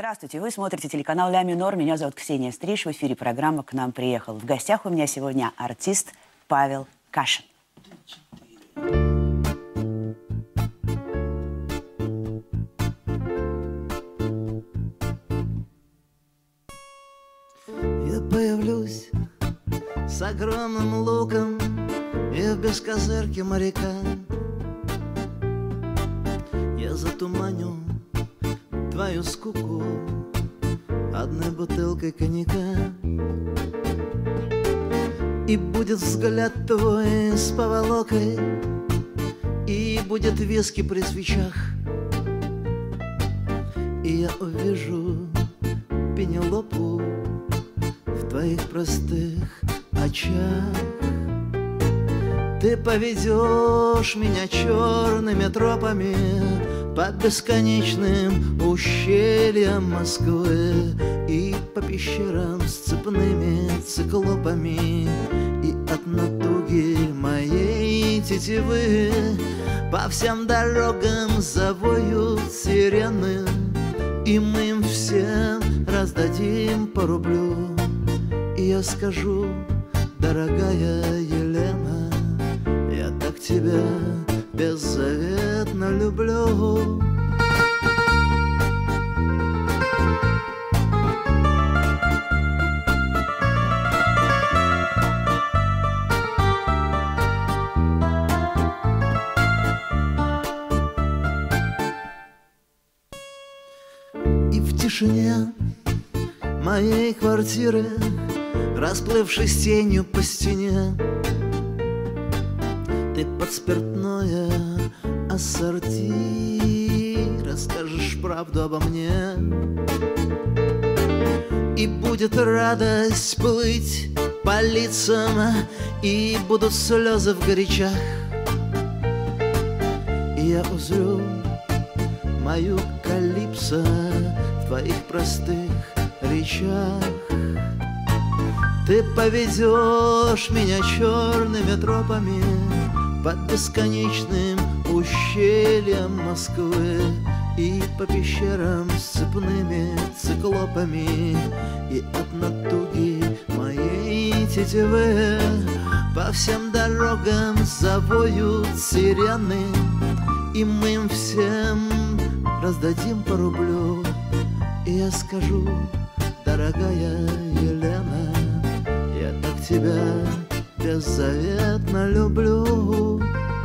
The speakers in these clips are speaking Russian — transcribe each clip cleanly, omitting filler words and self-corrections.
Здравствуйте, вы смотрите телеканал «Ля Минор». Меня зовут Ксения Стриж. В эфире программа «К нам приехал». В гостях у меня сегодня артист Павел Кашин. Я появлюсь с огромным луком и в бескозырке моряка. Я затуманю твою скуку одной бутылкой коньяка. И будет взгляд твой с поволокой, и будет виски при свечах. И я увижу Пенелопу в твоих простых очах. Ты поведешь меня черными тропами по бесконечным ущельям Москвы и по пещерам с цепными циклопами. И от натуги моей тетивы по всем дорогам завоют сирены, и мы им всем раздадим по рублю. И я скажу: дорогая Елена, я так тебя беззаветно люблю. И в тишине моей квартиры, расплывшись тенью по стене, ты под спиртное ассорти расскажешь правду обо мне. И будет радость плыть по лицам, и будут слезы в горячах. И я узрю мою калипсо в твоих простых речах. Ты поведешь меня черными тропами по бесконечным ущельям Москвы и по пещерам с цепными циклопами. И от натуги моей тетивы по всем дорогам завоют сирены, и мы им всем раздадим по рублю. И я скажу: дорогая Елена, я так тебя беззаветно люблю.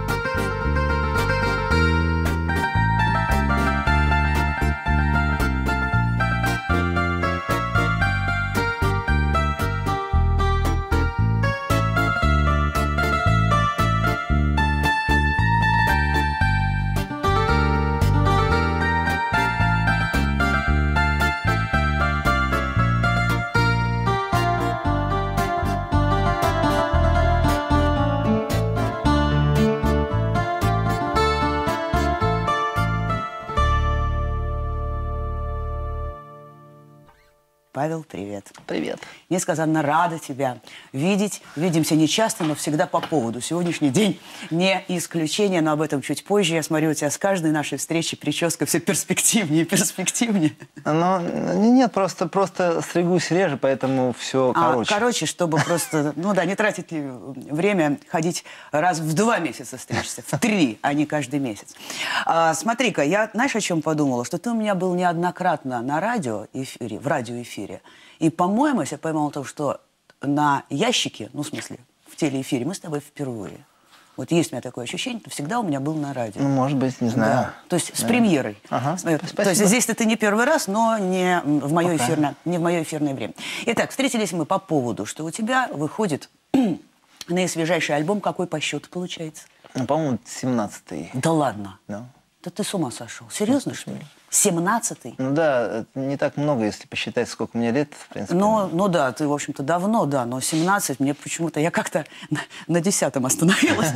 Павел, привет. Привет. Несказанно рада тебя видеть. Видимся нечасто, но всегда по поводу. Сегодняшний день не исключение, но об этом чуть позже. Я смотрю, у тебя с каждой нашей встречи прическа все перспективнее и перспективнее. Ну, нет, просто стригусь реже, поэтому все короче. Короче, чтобы просто, ну да, не тратить время, ходить раз в 2 месяца стричься, в 3, а не каждый месяц. Смотри-ка, я, знаешь, о чем подумала? Что ты у меня был неоднократно на радиоэфире, в радиоэфире. И, по-моему, если я поймала то, что на ящике, ну, в смысле, в телеэфире мы с тобой впервые. Вот есть у меня такое ощущение, что всегда у меня был на радио. Ну, может быть, не знаю. Да. То есть с премьерой. Ага. То есть здесь ты не первый раз, но не в мое эфирное время. Итак, встретились мы по поводу, что у тебя выходит наисвежайший альбом. Какой по счету получается? Ну, по-моему, 17-й. Да ладно? Да. Да ты с ума сошел. Серьезно, что ли? 17-й? Ну да, не так много, если посчитать, сколько мне лет, в принципе. Ну да, ты, в общем-то, давно, да, но 17 мне почему-то... Я как-то на 10-м остановилась.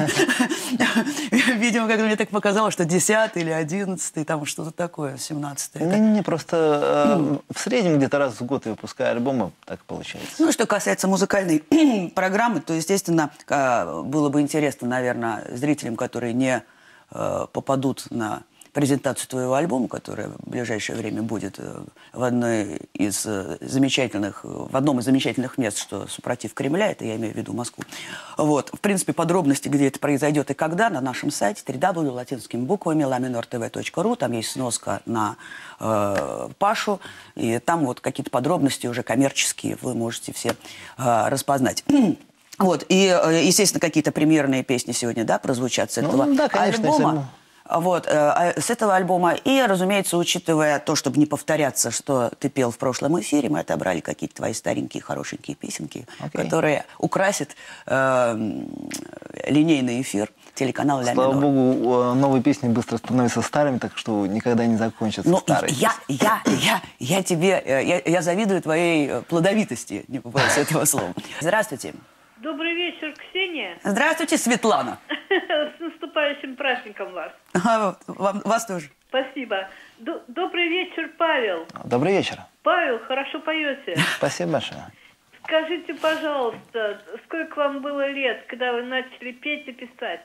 Видимо, как мне так показалось, что 10-й или 11-й, там что-то такое, 17-й. Не, просто в среднем где-то раз в год я выпускаю альбомы, так получается. Ну, что касается музыкальной программы, то, естественно, было бы интересно, наверное, зрителям, которые не попадут на презентацию твоего альбома, которая в ближайшее время будет в одном из замечательных мест, что супротив Кремля, это я имею в виду Москву. Вот. В принципе, подробности, где это произойдет и когда, на нашем сайте www.latinskymi.ru. Там есть сноска на Пашу, и там вот какие-то подробности уже коммерческие вы можете все распознать. Вот, и, естественно, какие-то премьерные песни сегодня, да, прозвучат с этого альбома. Вот, с этого альбома. И, разумеется, учитывая то, чтобы не повторяться, что ты пел в прошлом эфире, мы отобрали какие-то твои старенькие, хорошенькие песенки, которые украсят линейный эфир телеканала «Ля Минор». Слава богу, новые песни быстро становятся старыми, так что никогда не закончатся старые. Я завидую твоей плодовитости, не побоюсь этого слова. Здравствуйте. Добрый вечер, Ксения. Здравствуйте, Светлана. С наступающим праздником вас. Вас тоже. Спасибо. Добрый вечер, Павел. Добрый вечер. Павел, хорошо поете. Спасибо большое. Скажите, пожалуйста, сколько вам было лет, когда вы начали петь и писать?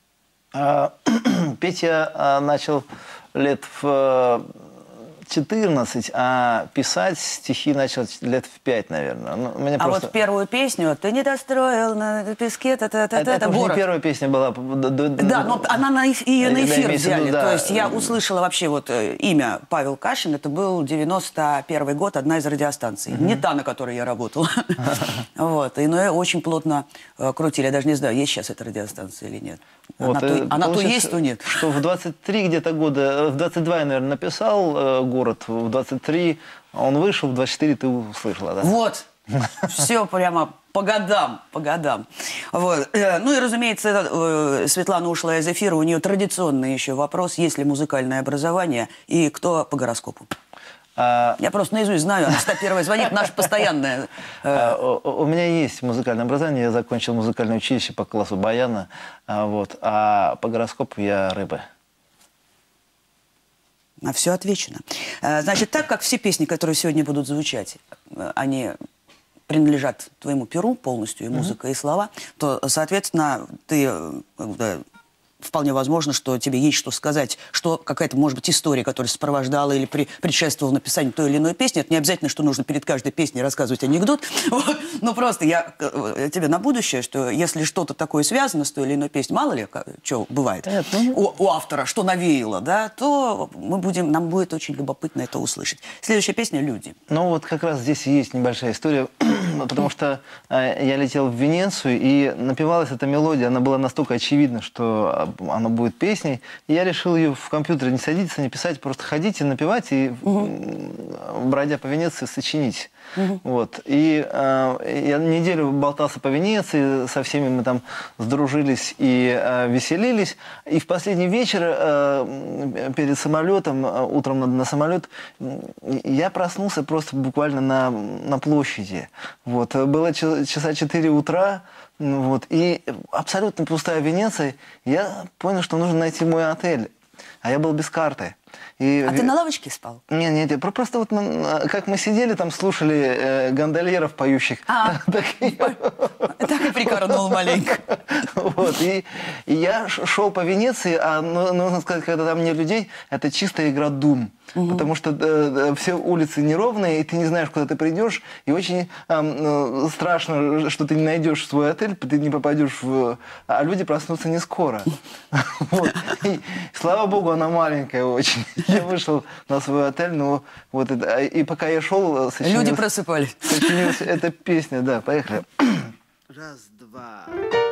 Петь я начал лет в 14, а писать стихи начал лет в 5, наверное. Вот первую песню «Ты не достроил на песке», это уже не первая песня была. Да, но она ее на эфир взяли. Да. То есть я услышала вообще вот имя Павел Кашин. Это был 91 год, одна из радиостанций. Не та, на которой я работала. Вот. Но очень плотно крутили. Я даже не знаю, есть сейчас эта радиостанция или нет. Она то есть, то нет. Что в 23 где-то года, в 22 я, наверное, написал «Город», в 23 он вышел, в 24 ты услышала, да? Вот, все прямо по годам. Вот. Ну и, разумеется, Светлана ушла из эфира, у нее традиционный еще вопрос, есть ли музыкальное образование и кто по гороскопу. Я просто наизусть знаю, она всегда первая звонит, наша постоянная. У меня есть музыкальное образование, я закончил музыкальное училище по классу баяна, вот, а по гороскопу я рыба. На все отвечено. Значит, так как все песни, которые сегодня будут звучать, они принадлежат твоему перу полностью, и музыка, и слова, то, соответственно, ты... Вполне возможно, что тебе есть что сказать, что какая-то, может быть, история, которая сопровождала или предшествовала написанию той или иной песни. Это не обязательно, что нужно перед каждой песней рассказывать анекдот. Вот. Но просто я тебе на будущее, что если что-то такое связано с той или иной песней, мало ли, что бывает, у автора, что навеяло, да, то нам будет очень любопытно это услышать. Следующая песня «Люди». Ну вот как раз здесь есть небольшая история, потому что я летел в Венецию, и напевалась эта мелодия, она была настолько очевидна, что она будет песней. И я решил ее в компьютере не садиться, не писать, просто ходить и напевать, и, бродя по Венеции, сочинить. Вот. И я неделю болтался по Венеции, со всеми мы там сдружились и веселились. И в последний вечер, перед самолетом, утром на самолет, я проснулся просто буквально на площади. Вот. Было часа 4 утра. Вот. И абсолютно пустая Венеция. Я понял, что нужно найти мой отель. А я был без карты. А ты на лавочке спал? Нет, просто вот как мы сидели там, слушали гондольеров поющих. Так и прикорнул маленько. Вот, и я шел по Венеции, а нужно сказать, когда там нет людей, это чистая игра Doom. Потому что все улицы неровные, и ты не знаешь, куда ты придешь, и очень страшно, что ты не найдешь свой отель, ты не попадешь в... А люди проснутся не скоро. И, слава богу, она маленькая очень. Я вышел на свой отель, но вот это, и пока я шел... Люди просыпались. Сочинилась эта песня, да, поехали. Раз, два.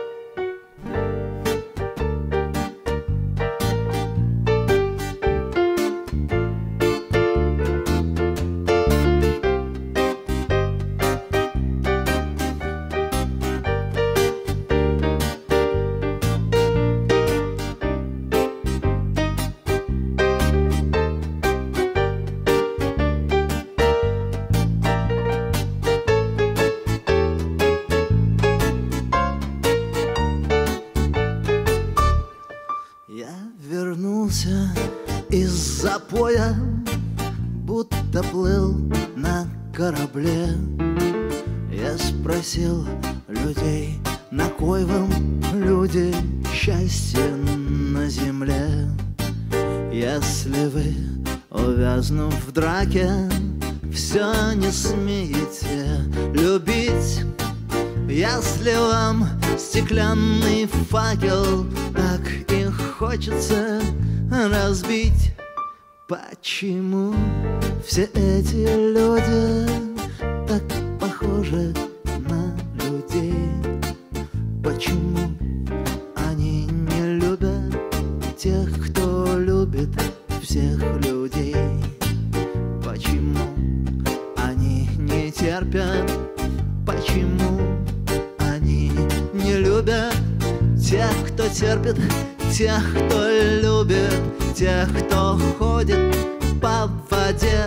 Из запоя, будто плыл на корабле. Я спросил людей, на кой вам, люди, счастье на земле? Если вы, увязнув в драке, все не смеете любить, если вам стеклянный факел так и хочется разбить, почему все эти люди так похожи на людей? Почему они не любят тех, кто любит всех людей? Почему они не терпят? Почему они не любят тех, кто терпит, тех, кто любит, тех, кто ходит по воде?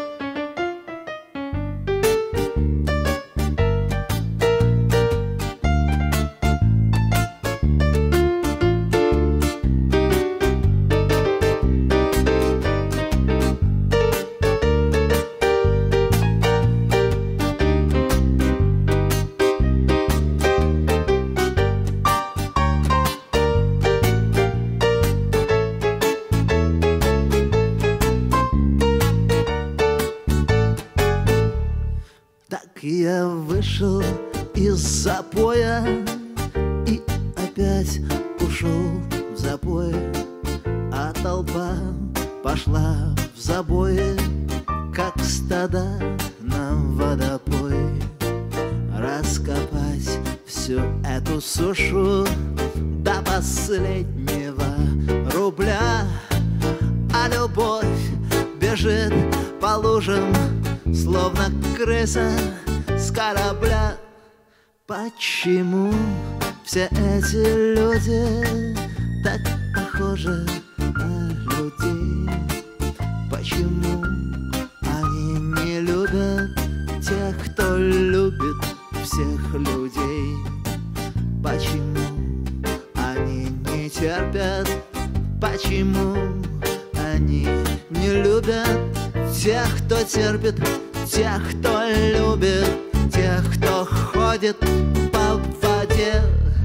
Я вышел из запоя и опять ушел в запой, а толпа пошла в забои, как стада на водопой. Раскопать всю эту сушу до последнего рубля, а любовь бежит по лужам, словно крыса с корабля. Почему все эти люди так похожи на людей? Почему они не любят тех, кто любит всех людей? Почему они не терпят? Почему они не любят тех, кто терпит, тех, кто любит, тех, кто ходит по воде?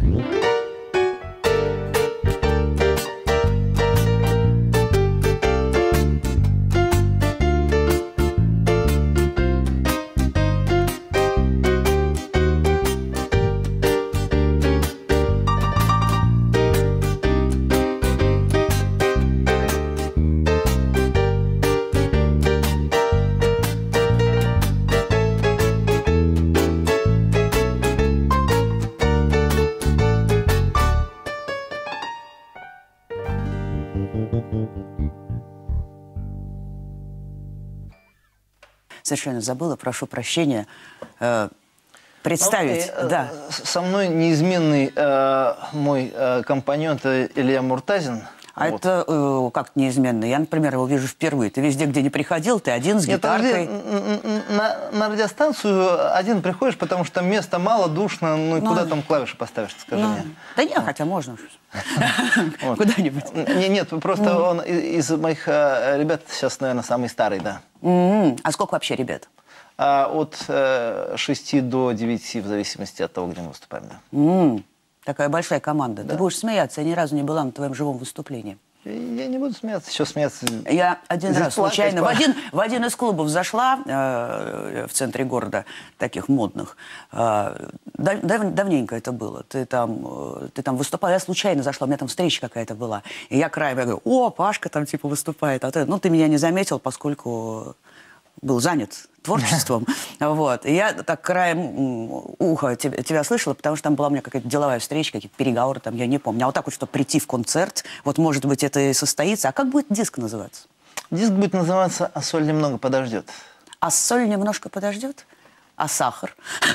Совершенно забыла, прошу прощения. Представить, да. Со мной неизменный мой компаньон Илья Муртазин. А вот. Это как неизменно? Я, например, его вижу впервые. Ты везде, где не приходил, ты один с гитаркой. На радиостанцию один приходишь, потому что места мало, душно, ну и куда там клавиши поставишь, скажи мне. Да нет, хотя можно. Куда-нибудь. Нет, просто он из моих ребят сейчас, наверное, самый старый, да. А сколько вообще ребят? От 6 до 9, в зависимости от того, где мы выступаем, да. Такая большая команда. Да. Ты будешь смеяться, я ни разу не была на твоем живом выступлении. Я не буду смеяться, еще смеяться. Я один раз случайно плакать. в один из клубов зашла в центре города, таких модных. Давненько это было. Ты там выступал, я случайно зашла, у меня там встреча какая-то была. И я краем, я говорю, о, Пашка там типа выступает. А ты, ну, ты меня не заметил, поскольку был занят творчеством. Вот. И я так краем уха тебя слышала, потому что там была у меня какая-то деловая встреча, какие-то переговоры, там, я не помню. А вот так вот, чтобы прийти в концерт, вот, может быть, это и состоится. А как будет диск называться? Диск будет называться «А соль немного подождет». А соль немножко подождет? А сахар?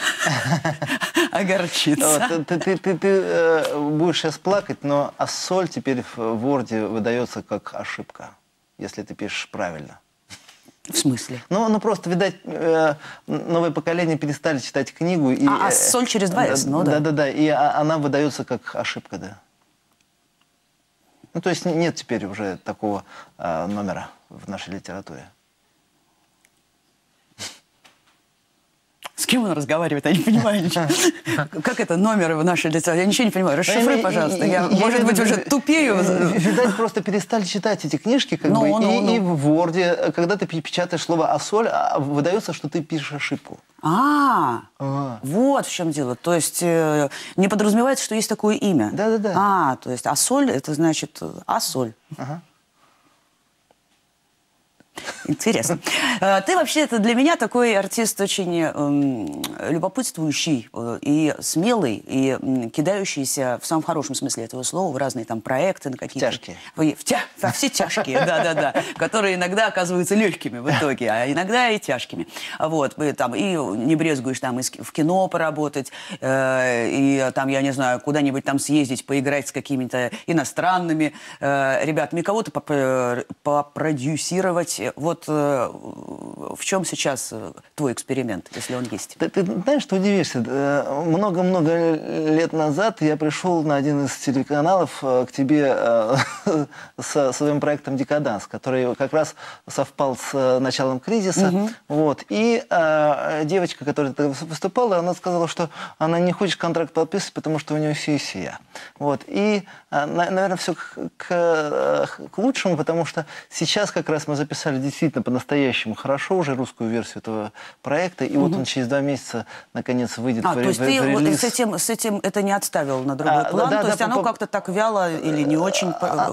Огорчится. Ты будешь сейчас плакать, но «А соль» теперь в Word выдается как ошибка, если ты пишешь правильно. В смысле? Ну просто, видать, новое поколение перестали читать книгу. И, соль через 2 ну да. Да, и она выдается как ошибка, да. Ну, то есть нет теперь уже такого номера в нашей литературе. С кем он разговаривает? Я не понимаю ничего. Как это номер в наше лицо? Я ничего не понимаю. Расшифруй, пожалуйста. Я, может быть, уже тупею. Видать, просто перестали читать эти книжки, как бы, и в Word, когда ты печатаешь слово «ассоль», выдается, что ты пишешь ошибку. Вот в чем дело. То есть не подразумевается, что есть такое имя. Да. То есть ассоль, это значит ассоль. Ага. Интересно. Ты вообще, это для меня такой артист очень любопытствующий и смелый, и кидающийся в самом хорошем смысле этого слова в разные там проекты. На какие-то... Тяжкие. Во все тяжкие, да. Которые иногда оказываются легкими в итоге, а иногда и тяжкими. Вот. Там, и не брезгуешь там в кино поработать, и там, я не знаю, куда-нибудь там съездить, поиграть с какими-то иностранными ребятами, кого-то попродюсировать. Вот в чем сейчас твой эксперимент, если он есть? Ты знаешь, что удивишься? Много-много лет назад я пришел на один из телеканалов к тебе со своим проектом «Декаданс», который как раз совпал с началом кризиса. Вот. И девочка, которая выступала, она сказала, что она не хочет контракт подписывать, потому что у нее сессия. Вот. И, наверное, все к лучшему, потому что сейчас как раз мы записали действительно по-настоящему хорошо уже русскую версию этого проекта, и вот он через 2 месяца наконец выйдет в релиз. То есть ты с этим это не отставил на другой план? То есть оно как-то так вяло или не очень,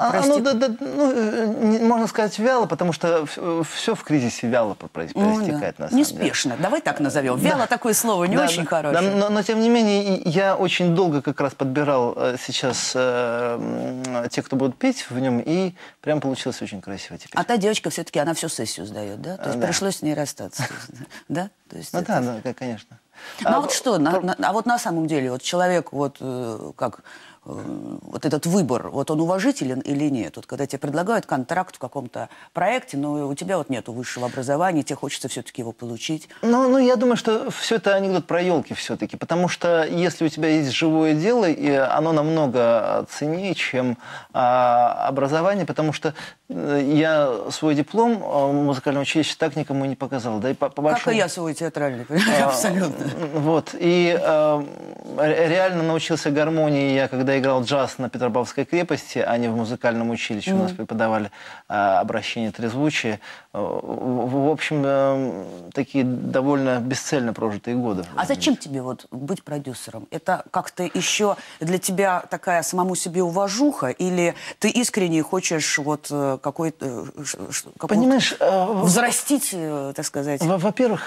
можно сказать, вяло, потому что все в кризисе вяло проистекает, на самом деле. Неспешно, давай так назовем. Вяло такое слово не очень хорошее. Но тем не менее, я очень долго как раз подбирал сейчас тех, кто будут петь в нем, и прям получилось очень красиво теперь. А та девочка все-таки, она всю сессию сдает, да? То есть пришлось с ней расстаться, да? То есть да, конечно. Ну, а вот что, вот на самом деле, вот человек, вот как... Вот этот выбор, вот он уважителен или нет? Вот когда тебе предлагают контракт в каком-то проекте, но у тебя вот нету высшего образования, тебе хочется все-таки его получить. Ну, я думаю, что все это анекдот про елки все-таки, потому что если у тебя есть живое дело, и оно намного ценнее, чем образование, потому что я свой диплом музыкального училища так никому не показал. Да, и по большому... Как и я свой театральный, абсолютно. Вот, и реально научился гармонии я, когда играл джаз на Петропавловской крепости, а не в музыкальном училище. У нас преподавали обращение трезвучие. В общем, такие довольно бесцельно прожитые годы. А зачем тебе вот быть продюсером? Это как-то еще для тебя такая самому себе уважуха? Или ты искренне хочешь вот какой-то... Понимаешь... взрастить, так сказать? Во-первых,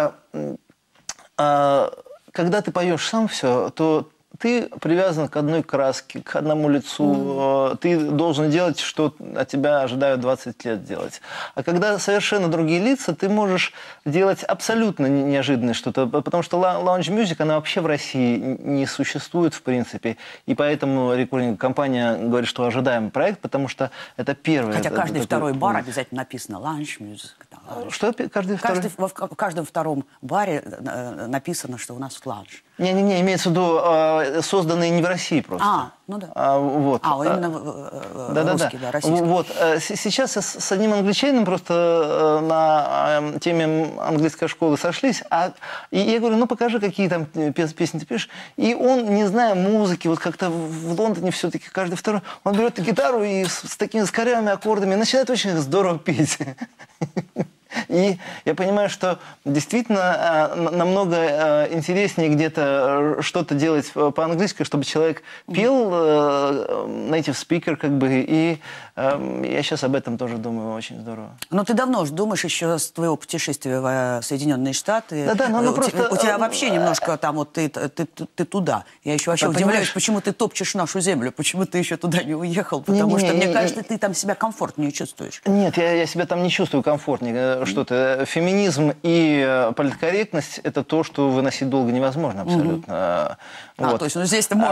когда ты поешь сам все, то ты привязан к одной краске, к одному лицу. Ты должен делать, что от тебя ожидают 20 лет делать. А когда совершенно другие лица, ты можешь делать абсолютно неожиданное что-то. Потому что лаунж-мьюзик, она вообще в России не существует, в принципе. И поэтому рекординг-компания говорит, что ожидаем проект, потому что это первый... Хотя каждый второй бар обязательно написано лаунж-мьюзик. Что? Каждый второй? В каждом втором баре написано, что у нас лаунж. Не, имеется в виду созданные не в России просто. Ну да. Именно русский, да, российский. Вот. Сейчас с одним англичанином просто на теме английской школы сошлись, и я говорю, ну покажи, какие там песни ты пишешь. И он, не зная музыки, вот как-то в Лондоне все-таки каждый второй, он берет гитару и с такими скорявыми аккордами начинает очень здорово петь. И я понимаю, что действительно намного интереснее где-то что-то делать по-английски, чтобы человек пел, native speaker, как бы, и я сейчас об этом тоже думаю, очень здорово. Но ты давно же думаешь еще с твоего путешествия в Соединенные Штаты. Да, но просто... У тебя вообще немножко там вот ты туда. Я еще вообще удивляюсь, почему ты топчешь нашу землю, почему ты еще туда не уехал, потому что, мне кажется, ты там себя комфортнее чувствуешь. Нет, я себя там не чувствую комфортнее. Что-то феминизм и политкорректность – это то, что выносить долго невозможно абсолютно. То есть здесь-то можно.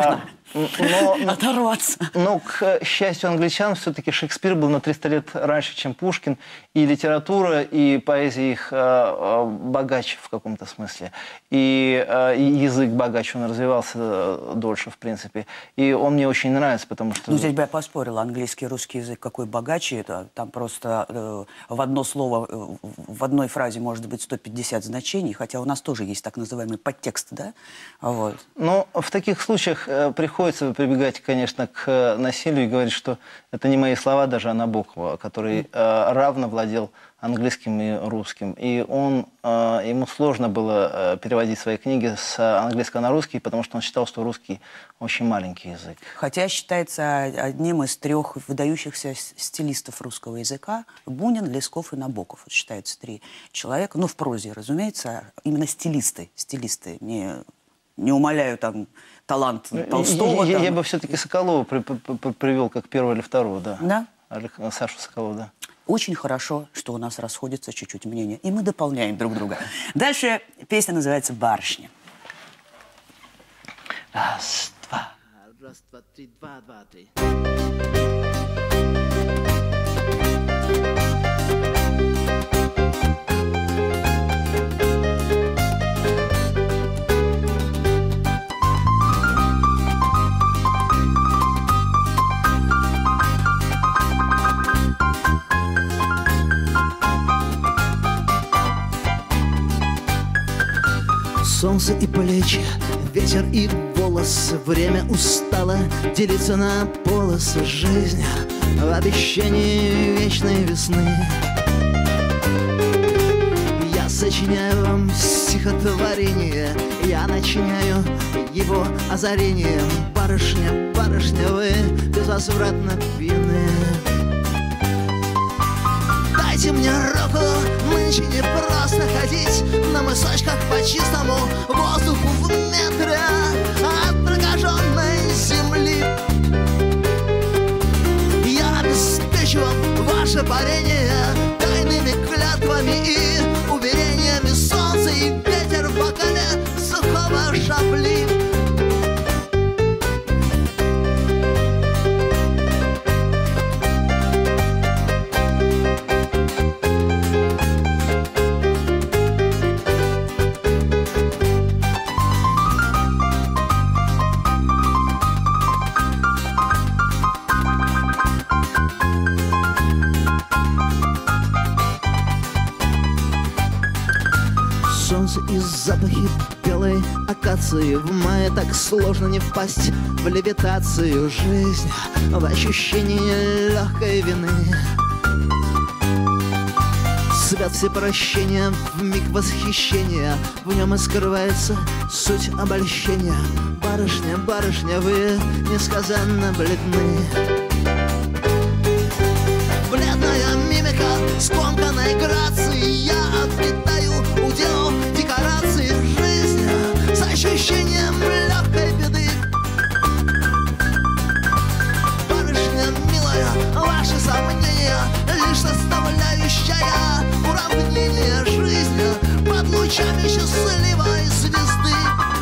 оторваться. Но, к счастью англичан, все-таки Шекспир был на 300 лет раньше, чем Пушкин. И литература, и поэзия их богаче в каком-то смысле. И язык богаче, он развивался дольше, в принципе. И он мне очень нравится, потому что... Ну, здесь бы я поспорила. Английский и русский язык какой богаче. Это, там просто в одно слово, в одной фразе может быть 150 значений, хотя у нас тоже есть так называемый подтекст, да? Вот. Но в таких случаях приходится прибегать, конечно, к насилию и говорить, что это не мои слова даже, а Набокова, который равно владел английским и русским. И ему сложно было переводить свои книги с английского на русский, потому что он считал, что русский очень маленький язык. Хотя считается одним из 3 выдающихся стилистов русского языка. Бунин, Лесков и Набоков. Вот считаются 3 человека. Ну, в прозе, разумеется, именно стилисты. Стилисты. Не умаляю там талант Толстого. Я бы все-таки Соколова привел как 1-го или 2-го, да. Да? Сашу Соколова, да. Очень хорошо, что у нас расходятся чуть-чуть мнения. И мы дополняем друг друга. Дальше песня называется «Барышня». Раз, два. Раз, два, три, 2, 2, 3. Солнце и плечи, ветер и волосы. Время устало делиться на полосы. Жизнь в обещании вечной весны. Я сочиняю вам стихотворение, я начиняю его озарением. Барышня, барышня, вы безвозвратно пьяны. Дайте мне руку, нынче не просто ходить на мысочках по чистому воздуху в метре от прокаженной земли. Я обеспечу ваше парение тайными клятвами и уверениями. Солнце и ветер в бокале сухого шабли. И запахи белой акации. В мае так сложно не впасть в левитацию. Жизнь в ощущении легкой вины. Свят всепрощения в миг восхищения. В нем и скрывается суть обольщения. Барышня, барышня, вы несказанно бледны. Бледная мимика скомканной грации. Я обретаю удел декорации. Жизнь с ощущением легкой беды. Барышня милая, ваши сомнения лишь составляющая уравнение. Жизнь под лучами счастливой звезды.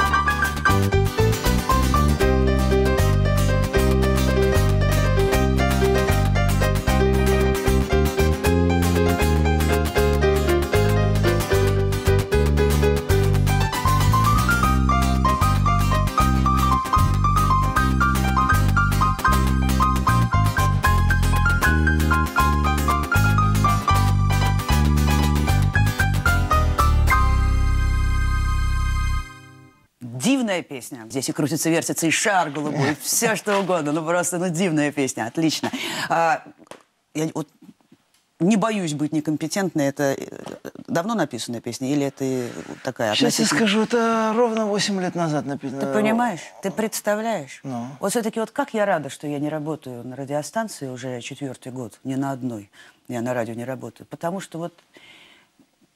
Дивная песня. Здесь и крутится, вертится, и шар голубой, и все что угодно. Ну просто, ну дивная песня, отлично. Я вот не боюсь быть некомпетентной. Это давно написанная песня или это такая... Сейчас я скажу, это ровно 8 лет назад написано. Ты понимаешь? Ты представляешь? Ну. Вот все-таки вот как я рада, что я не работаю на радиостанции уже 4-й год. Ни на одной. Я на радио не работаю. Потому что вот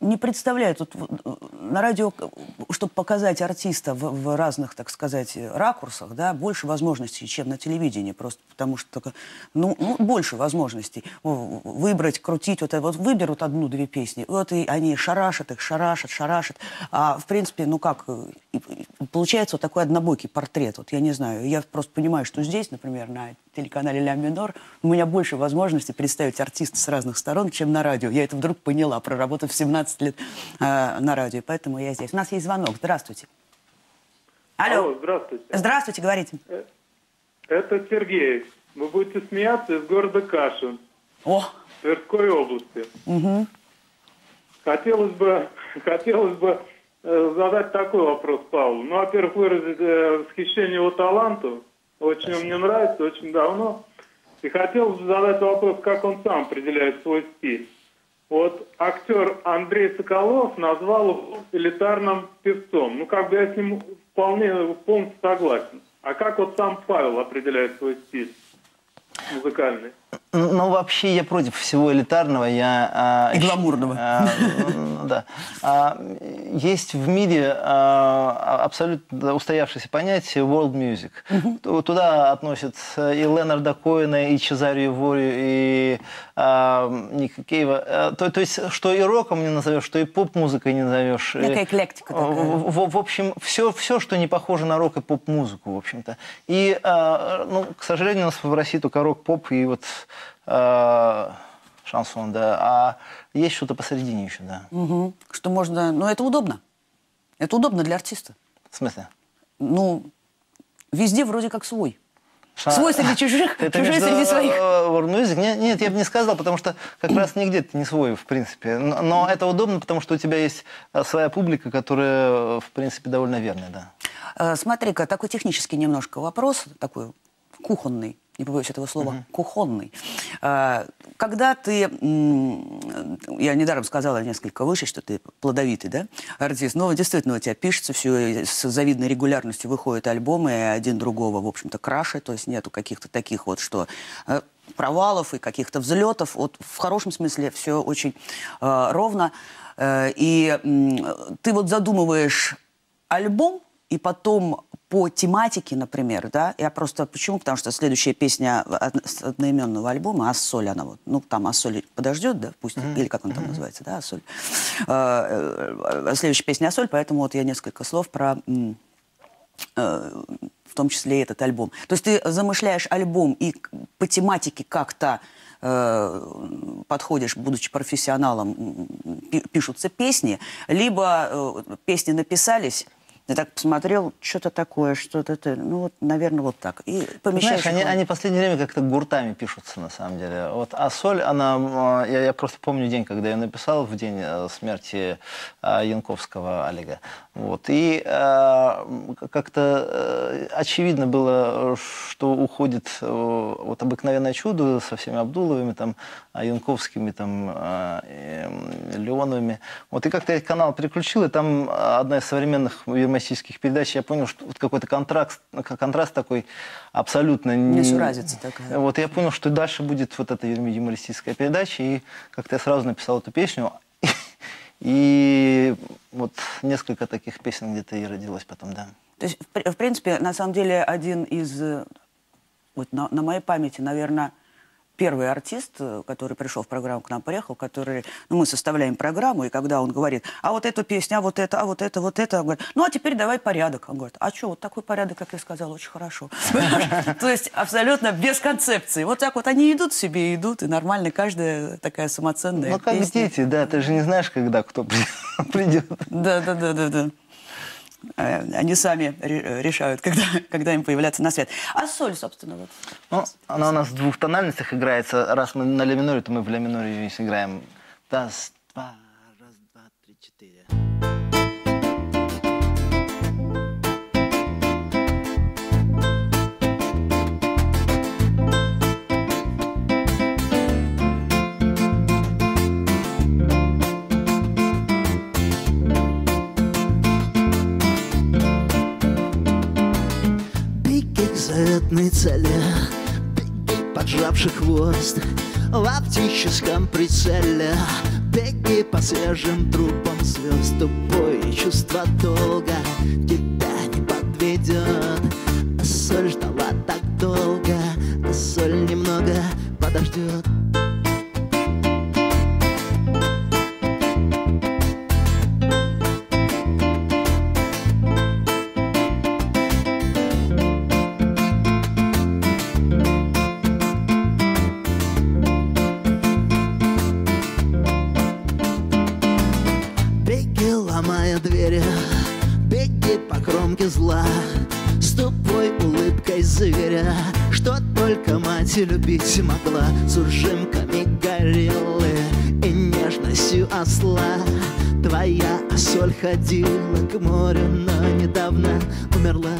не представляю, тут на радио, чтобы показать артиста в разных, так сказать, ракурсах, да, больше возможностей, чем на телевидении, просто потому что ну, больше возможностей выбрать, крутить, вот выберут одну-две песни, вот и они шарашат их, шарашат, а в принципе, ну как, получается вот такой однобокий портрет, вот я не знаю, я просто понимаю, что здесь, например, на телеканале «Ля минор» у меня больше возможностей представить артиста с разных сторон, чем на радио. Я это вдруг поняла, проработав 17 лет на радио, поэтому я здесь. У нас есть звонок. Здравствуйте. Алло. Здравствуйте. Здравствуйте, говорите. Это Сергей. Вы будете смеяться, из города Кашин. О! Тверской области. Угу. Хотелось бы задать такой вопрос Павлу. Ну, во-первых, выразить восхищение его таланту. Очень он мне нравится, очень давно. И хотелось бы задать вопрос, как он сам определяет свой стиль. Вот актер Андрей Соколов назвал его элитарным певцом. Ну, как бы я с ним полностью согласен. А как вот сам Павел определяет свой стиль музыкальный? Ну, вообще, я против всего элитарного. И гламурного. Да. Есть в мире абсолютно устоявшееся понятие world music. Туда относят и Ленарда Коэна, и Чезарио Ворю, и Ника Кейва. То есть, что и роком не назовешь, что и поп-музыкой не назовешь. Такая эклектика такая. В общем, все, что не похоже на рок и поп-музыку, в общем-то. И, ну, к сожалению, у нас в России только рок-поп и вот шансон, да. А есть что-то посередине еще, да. Угу. Что можно... Ну, это удобно. Это удобно для артиста. В смысле? Ну, везде вроде как свой. Свой среди чужих, чужой среди своих. Нет, я бы не сказал, потому что как раз нигде ты не свой, в принципе. Но это удобно, потому что у тебя есть своя публика, которая, в принципе, довольно верная, да. Смотри-ка, такой технический немножко вопрос, такой кухонный. Не побоюсь этого слова, кухонный. Когда ты, я недаром сказала несколько выше, что ты плодовитый, да, артист, но действительно у тебя пишется все, с завидной регулярностью выходят альбомы, и один другого, в общем-то, краше, то есть нету каких-то таких вот, что провалов и каких-то взлетов, вот в хорошем смысле все очень ровно. И ты вот задумываешь альбом, и потом по тематике, например, да, я просто... Почему? Потому что следующая песня с одноименного альбома «Ассоль», она вот... Ну, там «Ассоль» подождет, да, пусть... Или как он там называется, да, «Ассоль». Следующая песня «Ассоль», поэтому вот я несколько слов про... в том числе и этот альбом. То есть ты замышляешь альбом и по тематике как-то подходишь, будучи профессионалом, пишутся песни, либо песни написались... Я так посмотрел, что-то такое, что-то... Ну, вот, наверное, вот так. И помещаешь... Знаешь, они в последнее время как-то гуртами пишутся, на самом деле. Вот «Ассоль», она... Я просто помню день, когда я написал, в день смерти Янковского Олега. Вот. И как-то очевидно было, что уходит вот «Обыкновенное чудо» со всеми Абдуловыми, там, Янковскими, там, Леоновыми. Вот. И как-то я канал переключил, и там одна из современных юмористических передач, я понял, что вот какой-то контраст такой абсолютно... Несуразица такая. Вот, я понял, что дальше будет вот эта юмористическая передача, и как-то я сразу написал эту песню, и вот несколько таких песен где-то и родилось потом, да. То есть, в принципе, на самом деле, один из... Вот на моей памяти, наверное, первый артист, который пришел в программу, к нам приехал, который... Ну, мы составляем программу, и когда он говорит, а вот эту песню, а вот это, он говорит, ну, а теперь давай порядок. Он говорит, а что, вот такой порядок, как я сказал, очень хорошо. То есть абсолютно без концепции. Вот так вот они идут себе, идут, и нормально, каждая такая самоценная песня. Ну, как дети, да, ты же не знаешь, когда кто придет. Да. Они сами решают, когда им появляться на свет. А соль, собственно, вот. Ну, она у нас в двух тональностях играется. Раз мы на ля миноре, то мы в ля миноре сыграем. Раз, два, три, четыре. Заветной цели, поджавший хвост в оптическом прицеле. Беги по свежим трупам звезд, тупое чувство долга тебя не подведет. А соль ждала так долго, а соль немного подождет. Ломая двери, беги по кромке зла, с тупой улыбкой зверя, что только мать любить могла, с ужимками гориллы и нежностью осла. Твоя соль ходила к морю, но недавно умерла.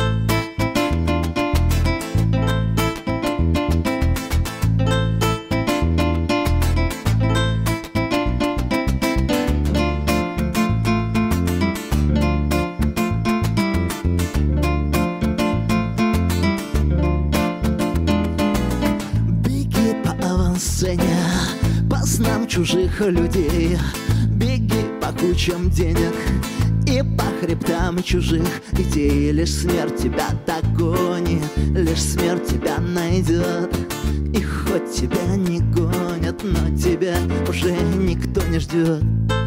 По снам чужих людей, беги по кучам денег и по хребтам чужих идей. Лишь смерть тебя догонит, лишь смерть тебя найдет. И хоть тебя не гонят, но тебя уже никто не ждет.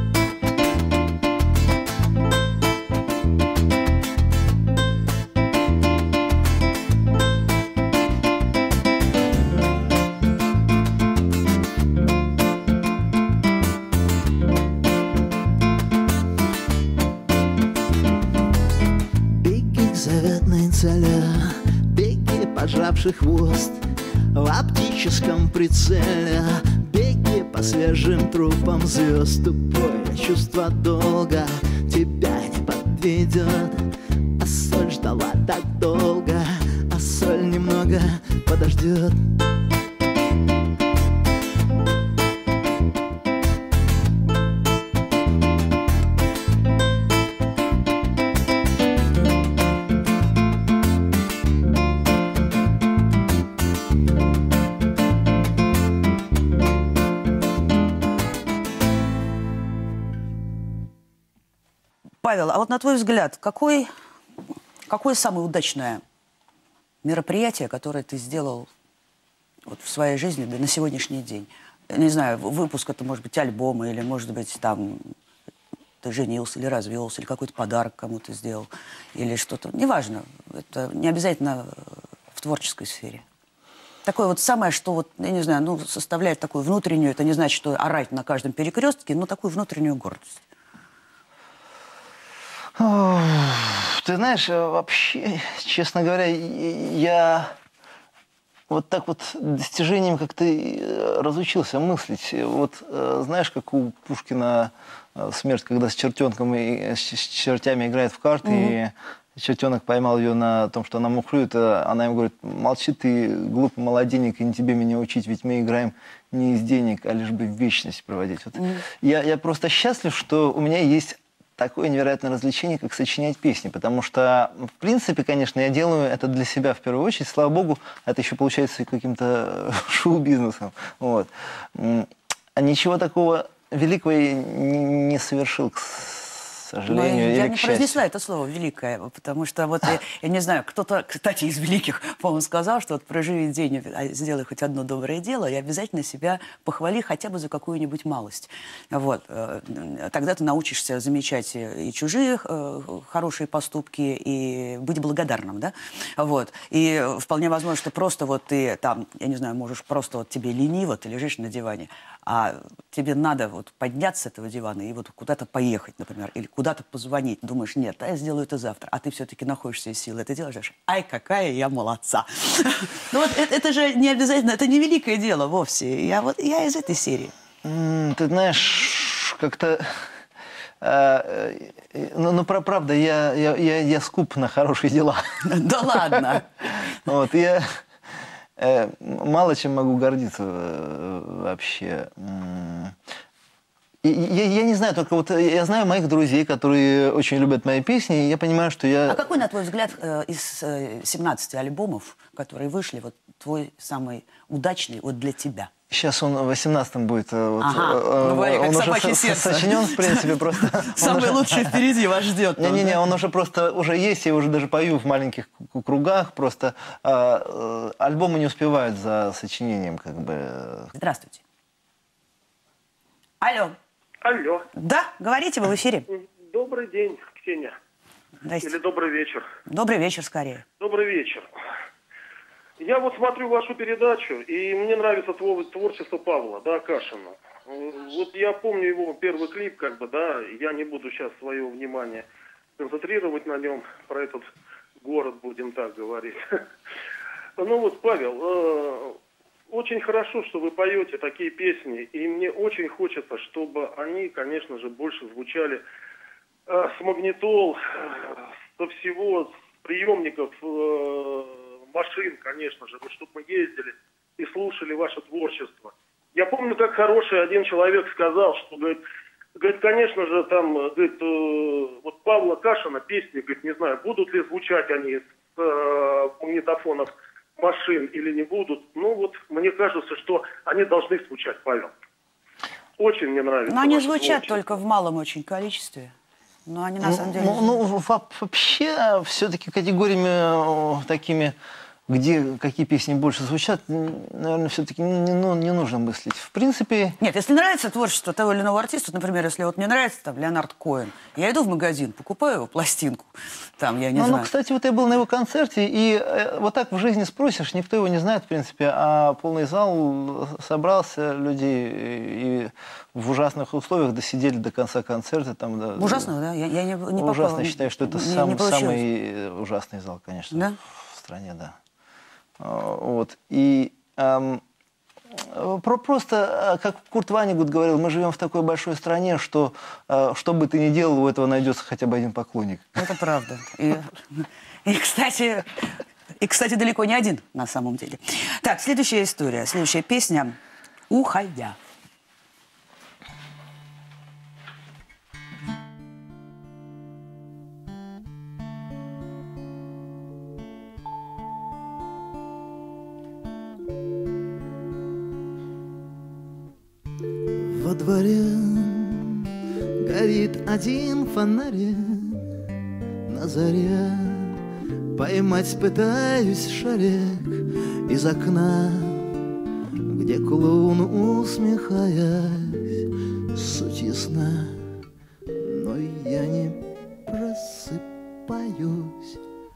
Заветной цели, беги, поджавший хвост в оптическом прицеле, беги по свежим трупам звезд. Тупое чувство долга тебя не подведет. А соль ждала так долго, а соль немного подождет. Павел, а вот на твой взгляд, какое самое удачное мероприятие, которое ты сделал вот в своей жизни на сегодняшний день? Не знаю, выпуск это может быть альбома, или может быть там ты женился или развелся, или какой-то подарок кому-то сделал, или что-то. Неважно, это не обязательно в творческой сфере. Такое вот самое, что вот, я не знаю, ну, составляет такую внутреннюю, это не значит, что орать на каждом перекрестке, но такую внутреннюю гордость. Ты знаешь, вообще, честно говоря, я вот так вот достижением как-то разучился мыслить. Вот знаешь, как у Пушкина смерть, когда с чертенком и с чертями играет в карты, и чертенок поймал ее на том, что она мухлюет, она ему говорит: молчи ты, глупый молоденек, и не тебе меня учить, ведь мы играем не из денег, а лишь бы вечность проводить. Вот я просто счастлив, что у меня есть такое невероятное развлечение, как сочинять песни. Потому что, в принципе, конечно, я делаю это для себя в первую очередь. Слава богу, это еще получается каким-то шоу-бизнесом. Вот. А ничего такого великого я не совершил, к сожалению, я или не к счастью. произнесла это слово «великое», потому что вот, я не знаю, кто-то, кстати, из великих, по-моему, сказал, что вот проживи день, сделай хоть одно доброе дело, и обязательно себя похвали хотя бы за какую-нибудь малость. Вот. Тогда ты научишься замечать и чужие хорошие поступки, и быть благодарным, да? Вот. И вполне возможно, что просто вот ты там, я не знаю, можешь просто вот тебе лениво, ты лежишь на диване, а тебе надо вот подняться с этого дивана и вот куда-то поехать, например, или куда-то позвонить. Думаешь, нет, я сделаю это завтра. А ты все-таки находишь все силы это делаешь. Знаешь, ай, какая я молодца. Ну вот это же не обязательно, это не великое дело вовсе. Я из этой серии. Ты знаешь, как-то... Ну, правда, я скуп на хорошие дела. Да ладно. Вот, я... Мало чем могу гордиться вообще. Я не знаю, только вот я знаю моих друзей, которые очень любят мои песни, и я понимаю, что я... А какой, на твой взгляд, из 17 альбомов, которые вышли, вот твой самый удачный вот для тебя? Сейчас он в 18-м будет. Ну, говори, как он уже собачье сердце. сочинен, в принципе, просто. Самое лучшее впереди вас ждет. Не-не-не, он уже просто уже есть, я уже даже пою в маленьких кругах, просто альбомы не успевают за сочинением, как бы. Здравствуйте. Алло. Алло. Да, говорите, вы в эфире. Добрый день, Ксения. Здрасте. Или добрый вечер. Добрый вечер, скорее. Добрый вечер. Я вот смотрю вашу передачу, и мне нравится творчество Павла, да, Кашина. Вот я помню его первый клип, как бы, да, я не буду сейчас свое внимание концентрировать на нем, про этот город будем так говорить. Ну вот, Павел, очень хорошо, что вы поете такие песни, и мне очень хочется, чтобы они, конечно же, больше звучали с магнитол, со всего, с приемников, машин, конечно же, вот чтобы мы ездили и слушали ваше творчество. Я помню, как хороший один человек сказал, что, говорит, конечно же, там, говорит, вот Павла Кашина песни, говорит, не знаю, будут ли звучать они с магнитофонов машин или не будут. Ну вот, мне кажется, что они должны звучать, Павел. Очень мне нравится. Но они звучат только в малом очень количестве. Но они на самом деле... Вообще, все-таки категориями такими, где какие песни больше звучат, наверное, все-таки не нужно мыслить. В принципе... Нет, если нравится творчество того или иного артиста, например, если вот мне нравится там Леонард Коэн, я иду в магазин, покупаю его пластинку, там, я не знаю. Ну, кстати, вот я был на его концерте, и вот так в жизни спросишь, никто его не знает, в принципе, а полный зал собрался людей и в ужасных условиях досидели до конца концерта. Там, Ужасно, да? Я не попала. Ужасно, считаю, что это самый ужасный зал, конечно, да? в стране, да. Вот. И просто, как Курт Воннегут говорил, мы живем в такой большой стране, что что бы ты ни делал, у этого найдется хотя бы один поклонник. Это правда. И, кстати, далеко не один на самом деле. Так, следующая история, следующая песня «Уходя». Во дворе горит один фонарик, на заре поймать пытаюсь шарик из окна, где клоун, усмехаясь, суть ясна, но я не просыпаюсь.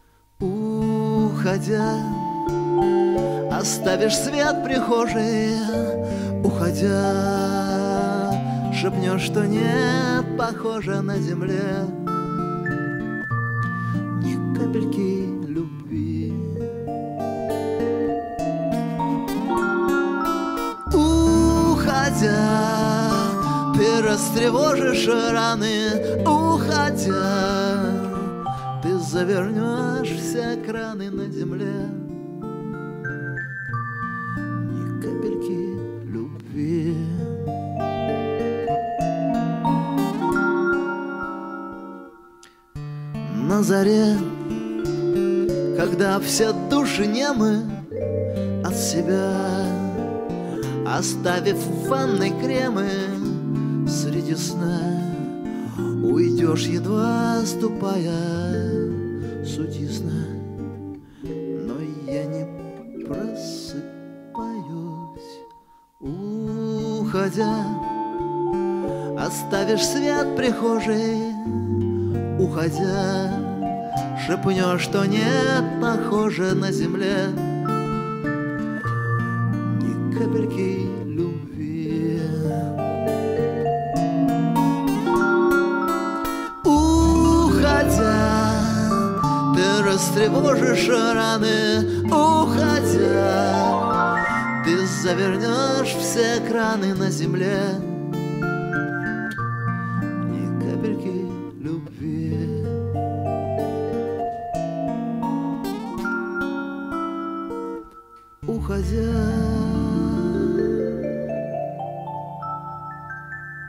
Уходя, оставишь свет в прихожей, уходя, шепнешь, что нет, похоже на земле ни капельки любви. Уходя, ты растревожишь раны, уходя, ты завернешь все краны на земле ни капельки любви. На заре, когда все души немы от себя, оставив в ванной кремы, среди сна уйдешь, едва ступая, суть ясна, но я не просыпаюсь. Уходя, оставишь свет в прихожей, уходя, шепнешь, что нет, похоже на земле ни капельки любви. Уходя, ты растревожишь раны, уходя, ты завернешь все краны на земле ни капельки любви. Уходя.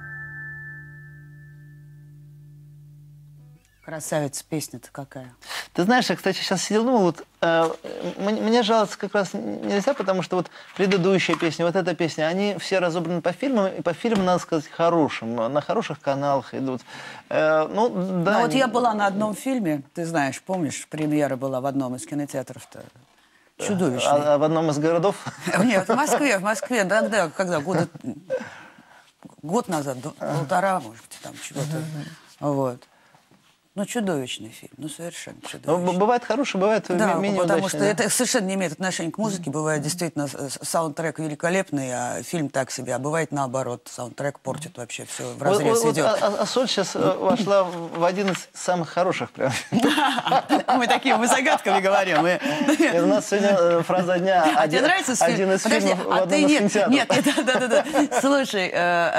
Красавица, песня-то какая. Ты знаешь, я, кстати, сейчас сидел, думал, вот, мне жаловаться как раз нельзя, потому что вот предыдущая песня, вот эта песня, они все разобраны по фильмам, и по фильмам, надо сказать, хорошим, на хороших каналах идут. Ну, да. Ну, вот я была на одном фильме, ты знаешь, помнишь, премьера была в одном из кинотеатров-то. Чудовищный. А в одном из городов? Нет, в Москве, тогда, когда год назад, полтора, может быть, там чего-то. Вот. Ну, чудовищный фильм, ну, совершенно чудовищный. Ну, бывает хороший, бывает менее потому удачный, что да? это совершенно не имеет отношения к музыке. Бывает действительно саундтрек великолепный, а фильм так себе. А бывает наоборот, саундтрек портит вообще все, в разрез идет. А «Соль» сейчас вошла в один из самых хороших прям. Мы загадками говорим. У нас сегодня фраза дня. А тебе нравится один из фильмов в одном из кинотеатров. Нет, да. Слушай,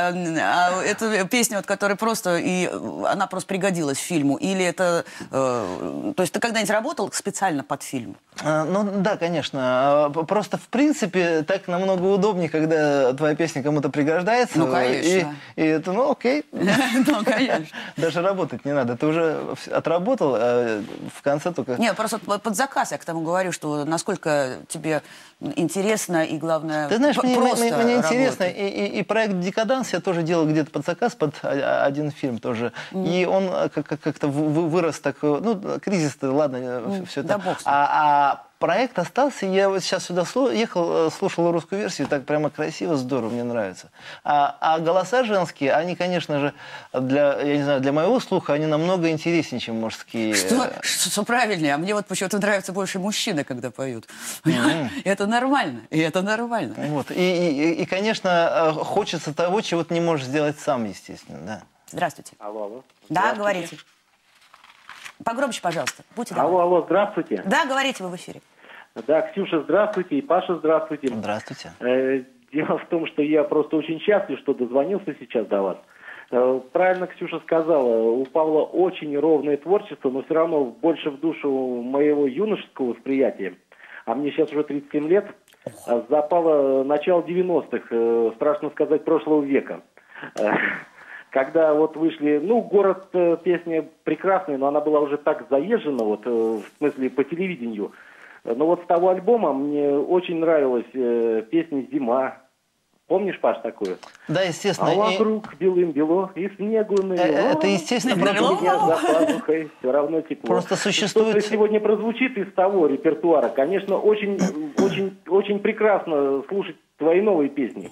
эту песню, которая просто, и она просто пригодилась фильму, или это... То есть ты когда-нибудь работал специально под фильм? Ну да, конечно. Просто в принципе так намного удобнее, когда твоя песня кому-то пригождается. Ну, конечно. И это, ну окей. Ну, конечно. Даже работать не надо. Ты уже отработал, а в конце только... Нет, просто под заказ я к тому говорю, что насколько тебе интересно и, главное, ты знаешь, мне интересно, работать. и проект «Декаданс» я тоже делал где-то под заказ, под один фильм тоже. И он как-то вырос так, ну, кризис-то, ладно, все это. Да, А проект остался, я вот сейчас сюда ехал, слушал русскую версию, так прямо красиво, здорово, мне нравится. А голоса женские, они, конечно же, я не знаю, для моего слуха, они намного интереснее, чем мужские. Что правильнее, а мне вот почему-то нравятся больше мужчины, когда поют. Это нормально, и это нормально. Вот. И, конечно, хочется того, чего ты не можешь сделать сам, естественно, да. Здравствуйте. Алло. Да, говорите. Погромче, пожалуйста. Будьте добры. Алло, здравствуйте. Да, говорите, вы в эфире. Да, Ксюша, здравствуйте, и Паша, здравствуйте. Здравствуйте. Дело в том, что я просто очень счастлив, что дозвонился сейчас до вас. Правильно Ксюша сказала, у Павла очень ровное творчество, но все равно больше в душу моего юношеского восприятия. А мне сейчас уже 37 лет, запало начало 90-х, страшно сказать, прошлого века. Когда вот вышли, ну, «Город» песня прекрасная, но она была уже так заезжена, вот, в смысле, по телевидению. Но вот с того альбома мне очень нравилась песня «Зима». Помнишь, Паш, такую? Да, естественно. А вокруг белым-бело, и снегу на это, естественно, меня за пазухой, все равно тепло. Просто существует... Что-то сегодня прозвучит из того репертуара. Конечно, очень прекрасно слушать твои новые песни.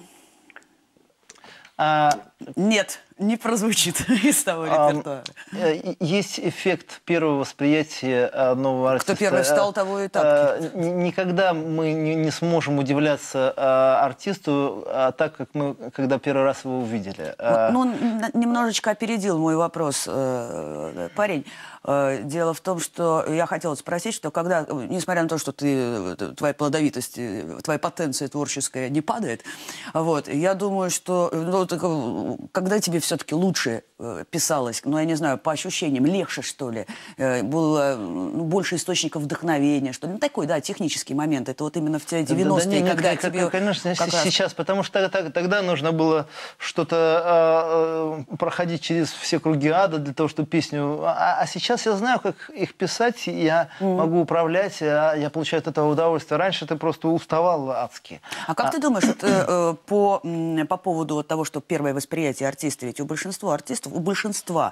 Нет, не прозвучит из того репертуара. Есть эффект первого восприятия нового артиста. Кто первый встал, того и тапки. Никогда мы не сможем удивляться артисту так, как мы, когда первый раз его увидели. Ну, немножечко опередил мой вопрос парень. Дело в том, что я хотела спросить, что когда, несмотря на то, что твоя плодовитость, твоя потенция творческая не падает, вот, я думаю, что когда тебе все-таки лучше писалось, ну, я не знаю, по ощущениям, легче, что ли, было больше источников вдохновения, что ли, ну, такой, да, технический момент, это вот именно в те 90-е, когда тебе... Конечно, сейчас, потому что тогда нужно было что-то проходить через все круги ада для того, чтобы песню... А сейчас я знаю, как их писать, я могу управлять, я получаю от этого удовольствие. Раньше ты просто уставал адски. А как ты думаешь, вот, по поводу того, что первое восприятие артиста, ведь у большинства артистов, у большинства,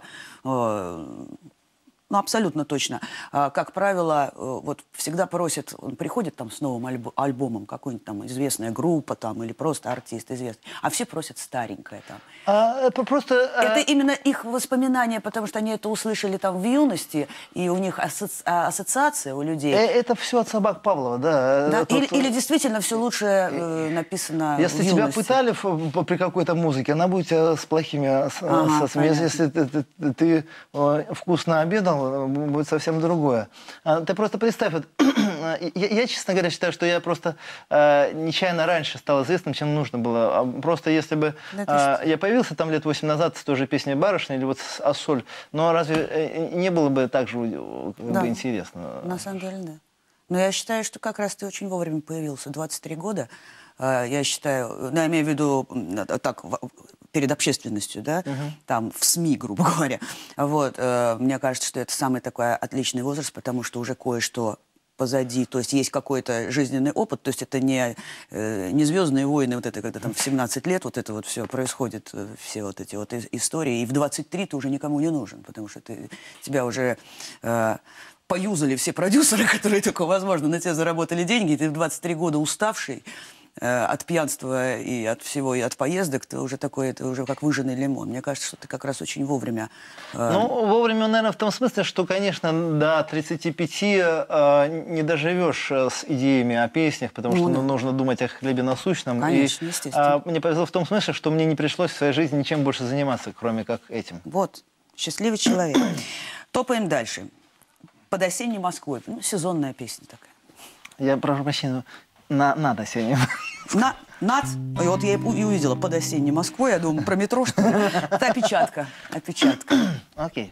ну, абсолютно точно, как правило, вот всегда просят, он приходит там с новым альбомом, какой-нибудь там известная группа там, или просто артист известный, а все просят старенькое там. Это именно их воспоминания, потому что они это услышали там в юности, и у них ассоциация у людей. Это все от собак Павлова, да. Да? Или действительно все лучше написано если в юности. тебя пытали при какой-то музыке, она будет с плохими ассоциациями. Если ты вкусно обедал, будет совсем другое. Ты просто представь, вот, я, честно говоря, считаю, что я просто нечаянно раньше стал известным, чем нужно было. Просто если бы я появился там лет 8 назад с той же песней «Барышня» или вот с «Соль», но разве не было бы так же интересно? На самом деле, да. Но я считаю, что как раз ты очень вовремя появился. 23 года, я считаю, ну, я имею в виду так... перед общественностью, да, там в СМИ, грубо говоря. Вот, мне кажется, что это самый такой отличный возраст, потому что уже кое-что позади, то есть есть какой-то жизненный опыт, то есть это не «Звездные войны», вот это, когда там в 17 лет вот это вот все происходит, все вот эти вот истории, и в 23 ты уже никому не нужен, потому что тебя уже поюзали все продюсеры, которые только возможно на тебя заработали деньги, и ты в 23 года уставший, от пьянства и от всего, и от поездок, ты уже такой, это уже как выжженный лимон. Мне кажется, что ты как раз очень вовремя... Ну, вовремя, наверное, в том смысле, что, конечно, до 35 не доживешь с идеями о песнях, потому что нужно думать о хлебе насущном. Конечно, естественно. Мне повезло в том смысле, что мне не пришлось в своей жизни ничем больше заниматься, кроме как этим. Вот, счастливый человек. Топаем дальше. «Под осенней Москвой». Ну, сезонная песня такая. Я прошу прощения, над осенней. Над, и вот я и увидела «Под осенней Москвой», я думаю, про метро, что ли? Это опечатка. Опечатка. Окей.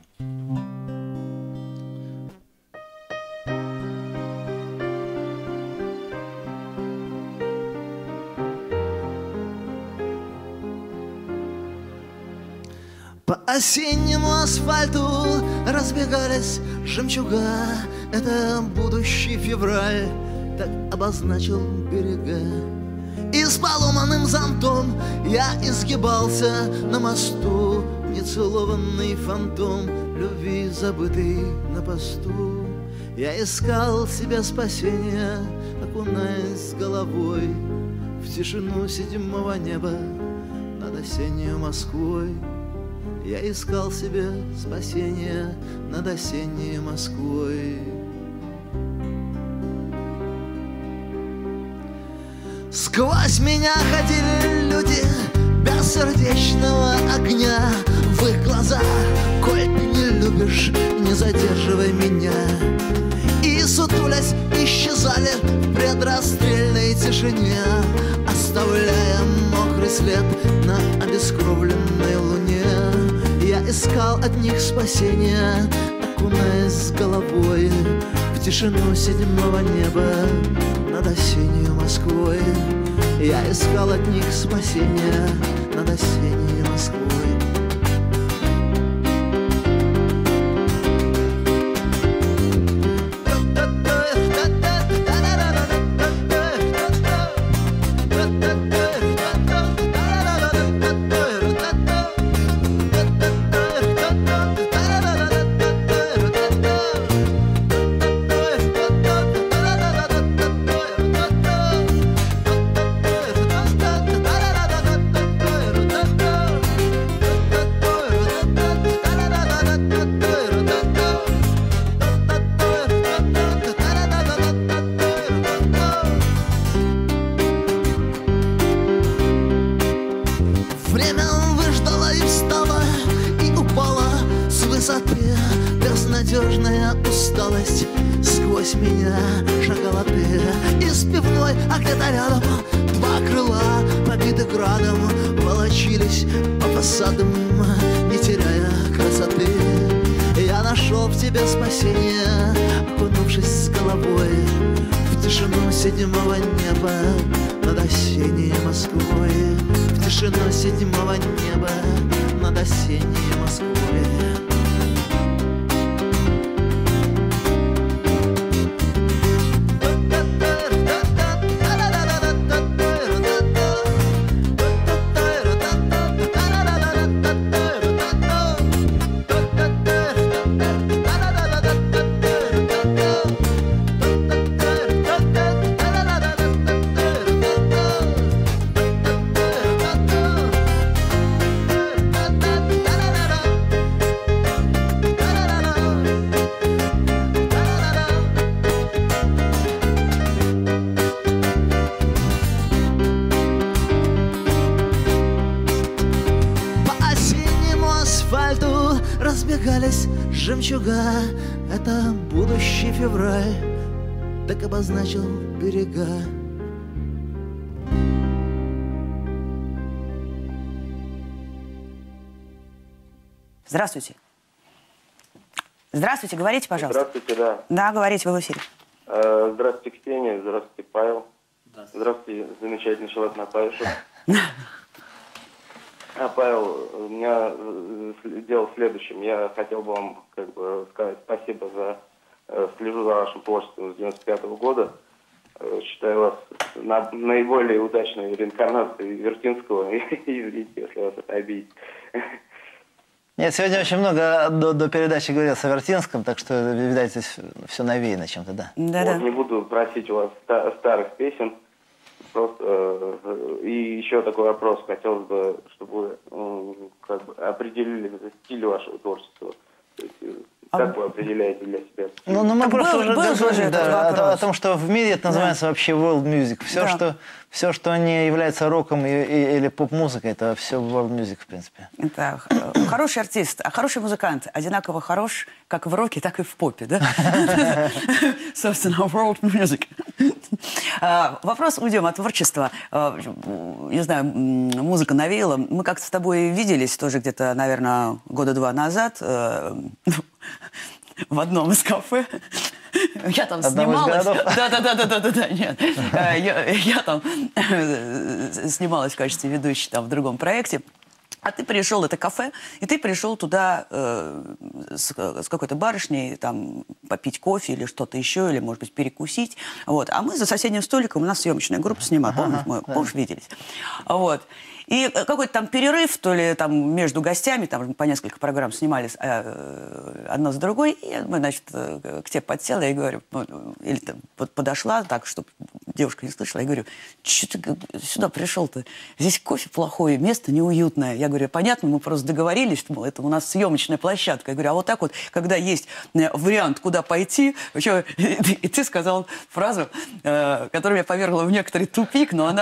По осеннему асфальту разбегались жемчуга. Это будущий февраль так обозначил берега. И с поломанным зонтом я изгибался на мосту, нецелованный фантом любви, забытый на посту. Я искал себе спасения, окунаясь головой в тишину седьмого неба над осенней Москвой. Я искал себе спасения над осенней Москвой. Сквозь меня ходили люди без сердечного огня. В их глазах: коль ты не любишь, не задерживай меня. И сутулясь исчезали в предрасстрельной тишине, оставляя мокрый след на обескровленной луне. Я искал от них спасения, окунаясь с головой в тишину седьмого неба над осенней Москвой. Я искал от них спасения над осенней Москвой. Время выждало и встало, и упало с высоты. Безнадежная усталость сквозь меня шагала ты. Из пивной, а где-то рядом два крыла, побиты градом, волочились по фасадам, не теряя красоты. Я нашел в тебе спасение, окунувшись с головой в тишину седьмого неба над осенней Москвой. В тишину седьмого неба над осенней Москвой. Разбегались жемчуга, это будущий февраль так обозначил берега. Здравствуйте. Здравствуйте, говорите, пожалуйста. Здравствуйте, да. Да, говорите, вы в эфире. Здравствуйте, Ксения, здравствуйте, Павел. Здравствуйте, замечательный человек Наташа. Павел, у меня дело в следующем. Я хотел бы вам как бы сказать спасибо за... Слежу за вашим творчеством с 95-го года. Считаю вас наиболее удачной реинкарнацией Вертинского. Извините, если вас это обидит. Нет, сегодня очень много до передачи говорил о Вертинском, так что, видать, здесь все навеяно чем-то, да. Да-да. Вот, не буду просить у вас старых песен. Просто и еще такой вопрос. Хотелось бы, чтобы вы как бы определили стиль вашего творчества. То есть, как вы определяете для себя? Ну мы просто уже говорили о том, что в мире это называется вообще world music. Все, что не является роком или поп-музыкой, это все world music, в принципе. Это хороший артист, хороший музыкант, одинаково хорош как в роке, так и в попе, да? Собственно, world music. Вопрос, уйдем от творчества. Не знаю, музыка навеяла. Мы как-то с тобой виделись тоже где-то, наверное, года 2 назад в одном из кафе. Я там снималась. Да, нет. Я там снималась в качестве ведущей там в другом проекте. А ты пришел, это кафе, и ты пришел туда с какой-то барышней, там, попить кофе или что-то еще, или, может быть, перекусить. Вот. А мы за соседним столиком, у нас съемочная группа снимала, помнишь, виделись. Вот. И какой-то там перерыв, то ли там между гостями, там по несколько программ снимались одна за другой, и мы, значит, к тебе подсела и говорю, или там подошла так, чтобы девушка не слышала, я говорю, что ты сюда пришел-то? Здесь кофе плохое, место неуютное. Я говорю, понятно, мы просто договорились, что это у нас съемочная площадка. Я говорю, а вот так вот, когда есть вариант, куда пойти, и ты сказал фразу, которая меня повергла в некоторый тупик, но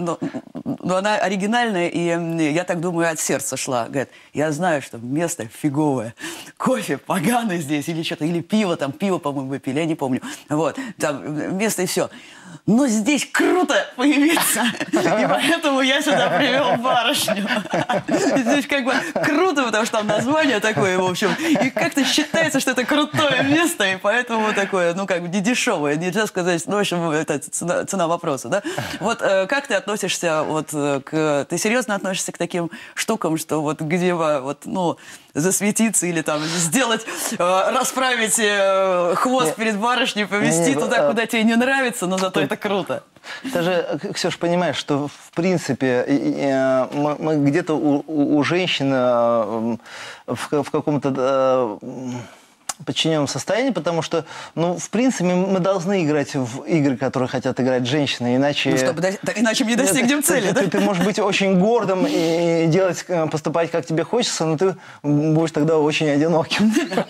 она оригинальная, и я так думаю, от сердца шла. Говорит, я знаю, что место фиговое, кофе поганый здесь, или что-то, или пиво, по-моему, выпили, я не помню. Вот, там место и все. Но здесь круто появиться, и поэтому я сюда привел барышню. Здесь как бы круто, потому что там название такое, в общем, и как-то считается, что это крутое место, и поэтому такое, ну, как бы не дешевое, нельзя сказать, ну, в общем, это цена вопроса, да? Вот как ты относишься, вот, ты серьезно относишься к таким штукам, что вот где, вот, ну, засветиться или там сделать, расправить хвост перед барышней, повезти туда, куда тебе не нравится, но зато это круто. Ты же, Ксюш, понимаешь, что в принципе мы где-то у женщин в каком-то подчиненном состоянии, потому что, ну, в принципе, мы должны играть в игры, которые хотят играть женщины, иначе... Ну, иначе мы не достигнем цели, да? Ты можешь быть очень гордым и поступать, как тебе хочется, но ты будешь тогда очень одиноким.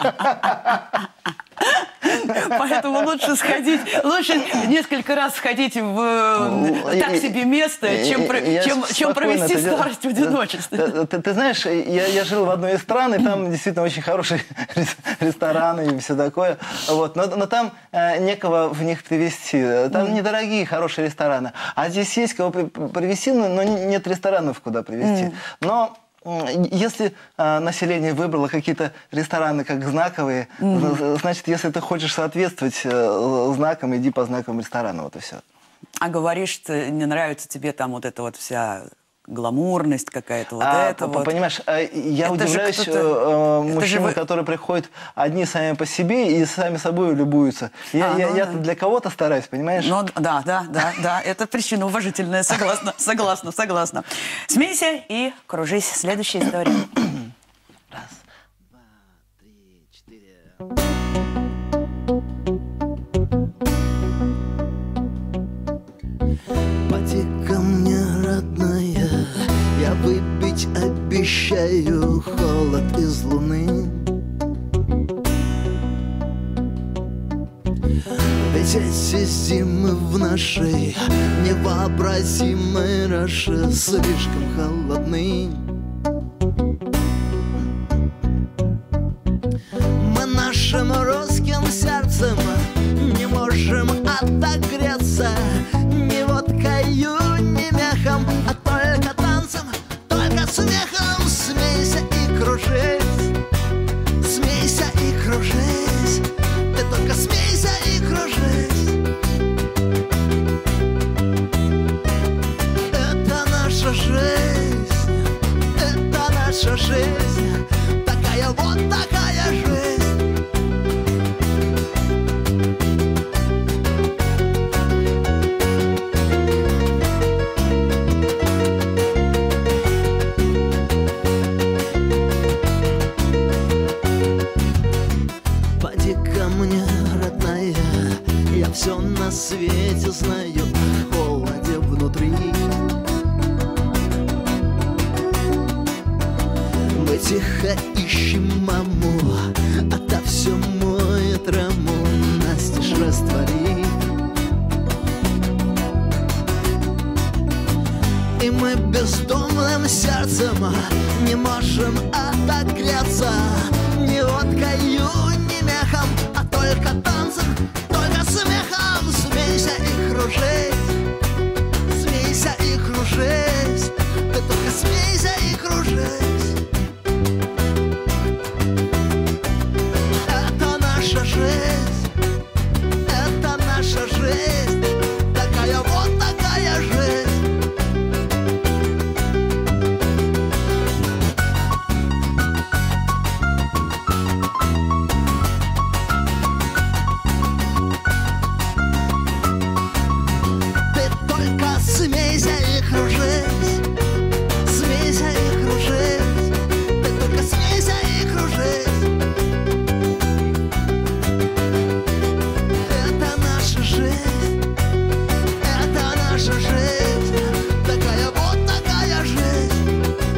Поэтому лучше несколько раз сходить в так себе место, чем провести старость в одиночестве. Ты знаешь, я жил в одной из стран, и там действительно очень хорошие рестораны и все такое. Вот. Но там некого в них привезти. Там недорогие, хорошие рестораны. А здесь есть кого привезти, но нет ресторанов, куда привезти. Но если население выбрало какие-то рестораны как знаковые, значит, если ты хочешь соответствовать знакам, иди по знакам ресторана, вот и все. А говоришь, что не нравится тебе там вот эта вот вся гламурность какая-то, вот это вот. Понимаешь, я удивляюсь мужчинам, которые приходят одни сами по себе и сами собой любуются. Я для кого-то стараюсь, понимаешь? Ну, да, это причина уважительная, согласна. Смейся и кружись. Следующая история. Раз, два, три, 4. Поди ко мне, родная, я выпить обещаю холод из луны. Ведь эти зимы в нашей невообразимой Роше слишком холодны. Мы нашим русским сердцем не можем отогреться ни водкою, ни мехом, а только танцем, только смехом. Смейся и кружись, смейся и кружись, ты только смейся и кружись. Это наша жизнь, все на свете знаю о холоде внутри. Мы тихо ищем маму, а та все моет раму, настежь раствори. И мы бездумным сердцем не можем отогреться ни водкою, ни мехом, а только танцем, только смехом. Смейся и кружись, смейся и кружись, ты только смейся и кружись. Это наша жизнь, это наша жизнь, такая вот такая жизнь. Смейся и кружись, смейся и кружись, ты только смейся и кружись. Это наша жизнь, это наша жизнь, такая вот такая жизнь.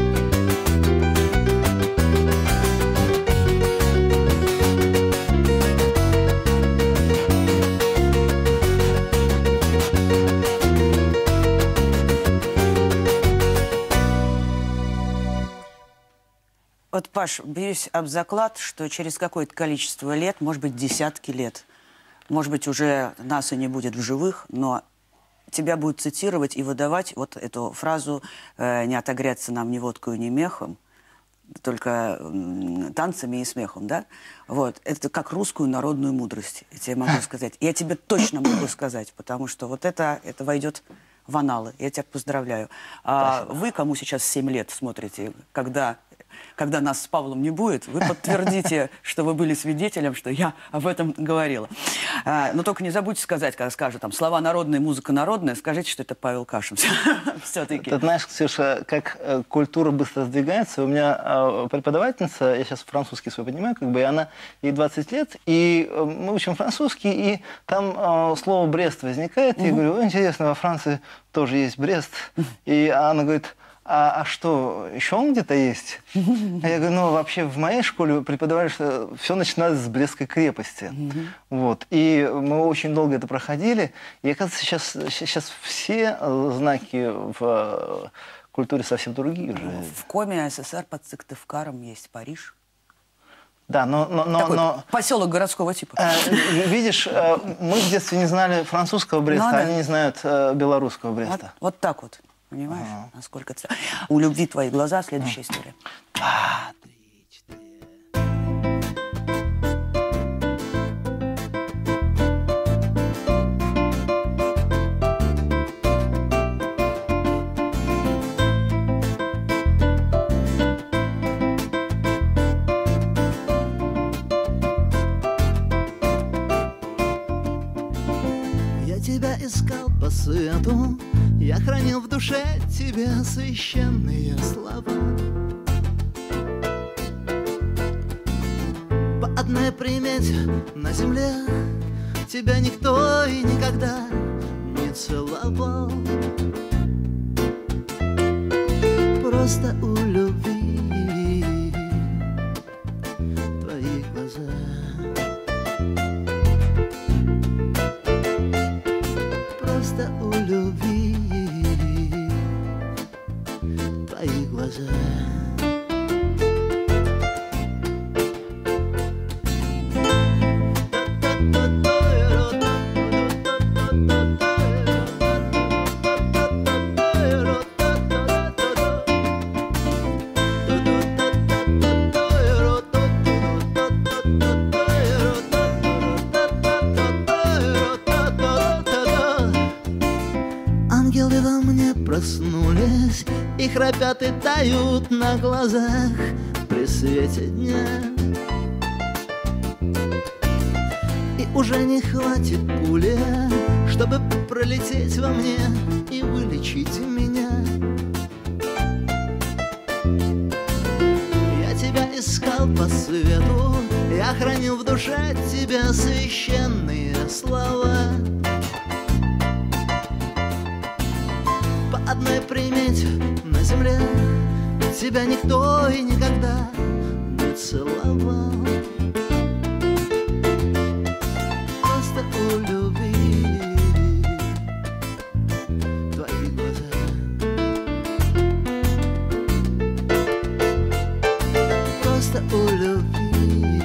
Вот, Паш, бьюсь об заклад, что через какое-то количество лет, может быть, десятки лет, может быть, уже нас и не будет в живых, но тебя будут цитировать и выдавать вот эту фразу «не отогреться нам ни водкою, ни мехом», только танцами и смехом, да? Вот. Это как русскую народную мудрость, я тебе могу сказать. Я тебе точно могу сказать, потому что вот это войдет в аналы. Я тебя поздравляю. А вы, кому сейчас 7 лет смотрите, когда нас с Павлом не будет, вы подтвердите, что вы были свидетелем, что я об этом говорила. Но только не забудьте сказать, когда скажут там слова народные, музыка народная, скажите, что это Павел Кашин все-таки. Ты знаешь, Ксюша, как культура быстро сдвигается. У меня преподавательница, я сейчас французский свой понимаю, как бы, и она, ей 20 лет, и мы учим французский, и там слово «Брест» возникает. Я говорю, интересно, во Франции тоже есть Брест. И она говорит... А что, еще он где-то есть? А я говорю, ну, вообще в моей школе преподавали, что все начиналось с Брестской крепости. Вот. И мы очень долго это проходили. И, оказывается, сейчас все знаки в культуре совсем другие уже. В Коме СССР под Сыктывкаром есть Париж. Да, но поселок городского типа. Видишь, мы в детстве не знали французского Бреста, они не знают белорусского Бреста. Вот так вот. Понимаешь, насколько это... У любви твои глаза следующая история. 2, 3, 4. Я тебя искал по свету, я хранил в душе тебе священные слова. По одной примете на земле тебя никто и никогда не целовал. Просто у любви твои глаза. Просто у любви твои глаза. Ангелы во мне проснулись и храпят и тают на глазах при свете дня. И уже не хватит пули, чтобы пролететь во мне и вылечить меня. Я тебя искал по свету, я хранил в душе тебя священные слова. земле тебя никто и никогда не целовал. Просто у любви твои глаза. Просто у любви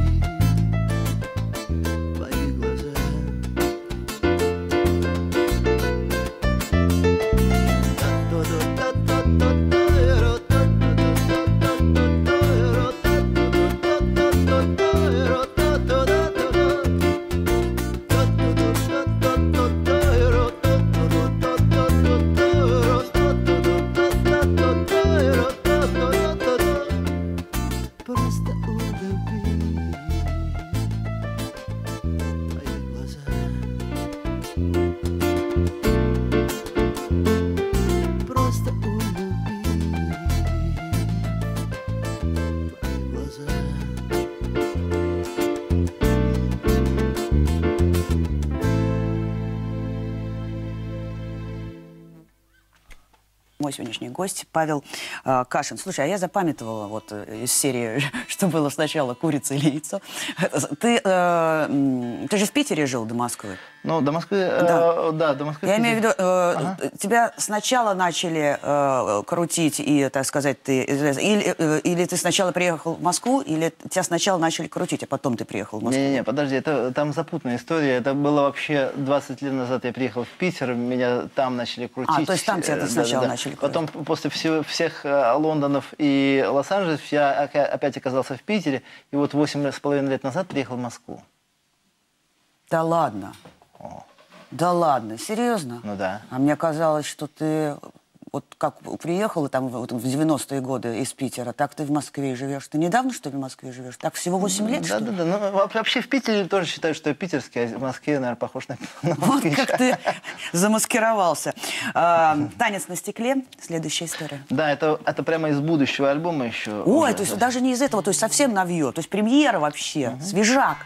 твои глаза. Просто у любви твои глаза. Просто у любви твои глаза. Мой сегодняшний гость Павел Кашин. Слушай, а я запамятовала вот из серии, что было сначала, курица или яйцо. Ты же в Питере жил до Москвы? Ну, до Москвы, да, до Москвы. Я имею в виду, тебя сначала начали крутить, и, так сказать, или ты сначала приехал в Москву, или тебя сначала начали крутить, а потом ты приехал в Москву? Не-не-не, подожди, там запутанная история. Это было вообще 20 лет назад я приехал в Питер, меня там начали крутить. А, то есть там тебя сначала начали крутить. Потом, после всех Лондонов и Лос-Анджелесов, я опять оказался в Питере, и вот 8,5 лет назад приехал в Москву. Да ладно? Да ладно, серьезно? Ну да. А мне казалось, что ты вот как приехал там в 90-е годы из Питера, так ты в Москве живешь. Ты недавно, что ли, в Москве живешь? Так всего 8 лет, что ли? Да. Ну, вообще в Питере тоже считаю, что я питерский, а в Москве, наверное, похож на Вот как ты замаскировался. «Танец на стекле», следующая история. Да, это прямо из будущего альбома еще. Ой, то есть даже не из этого, то есть совсем новье, то есть премьера вообще, свежак.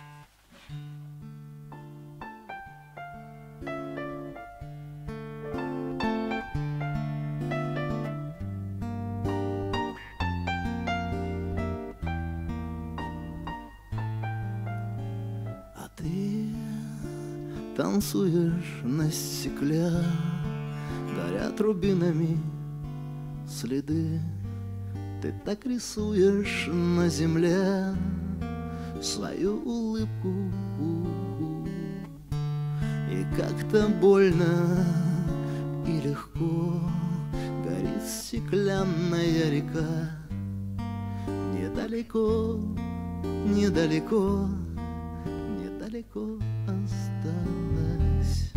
Танцуешь на стекле, горят рубинами следы. Ты так рисуешь на земле свою улыбку, и как-то больно и легко горит стеклянная река. Недалеко, недалеко, недалеко осталась.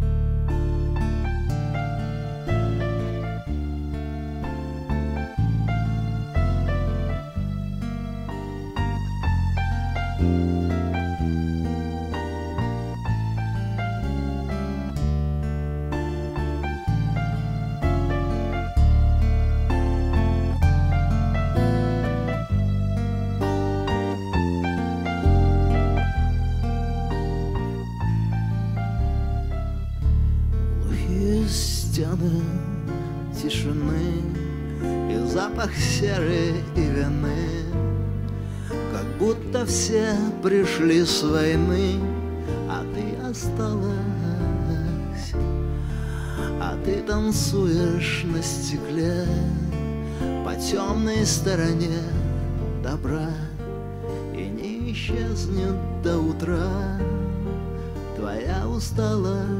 Стены тишины и запах серы и вины, как будто все пришли с войны, а ты осталась. А ты танцуешь на стекле по темной стороне добра, и не исчезнет до утра твоя усталость.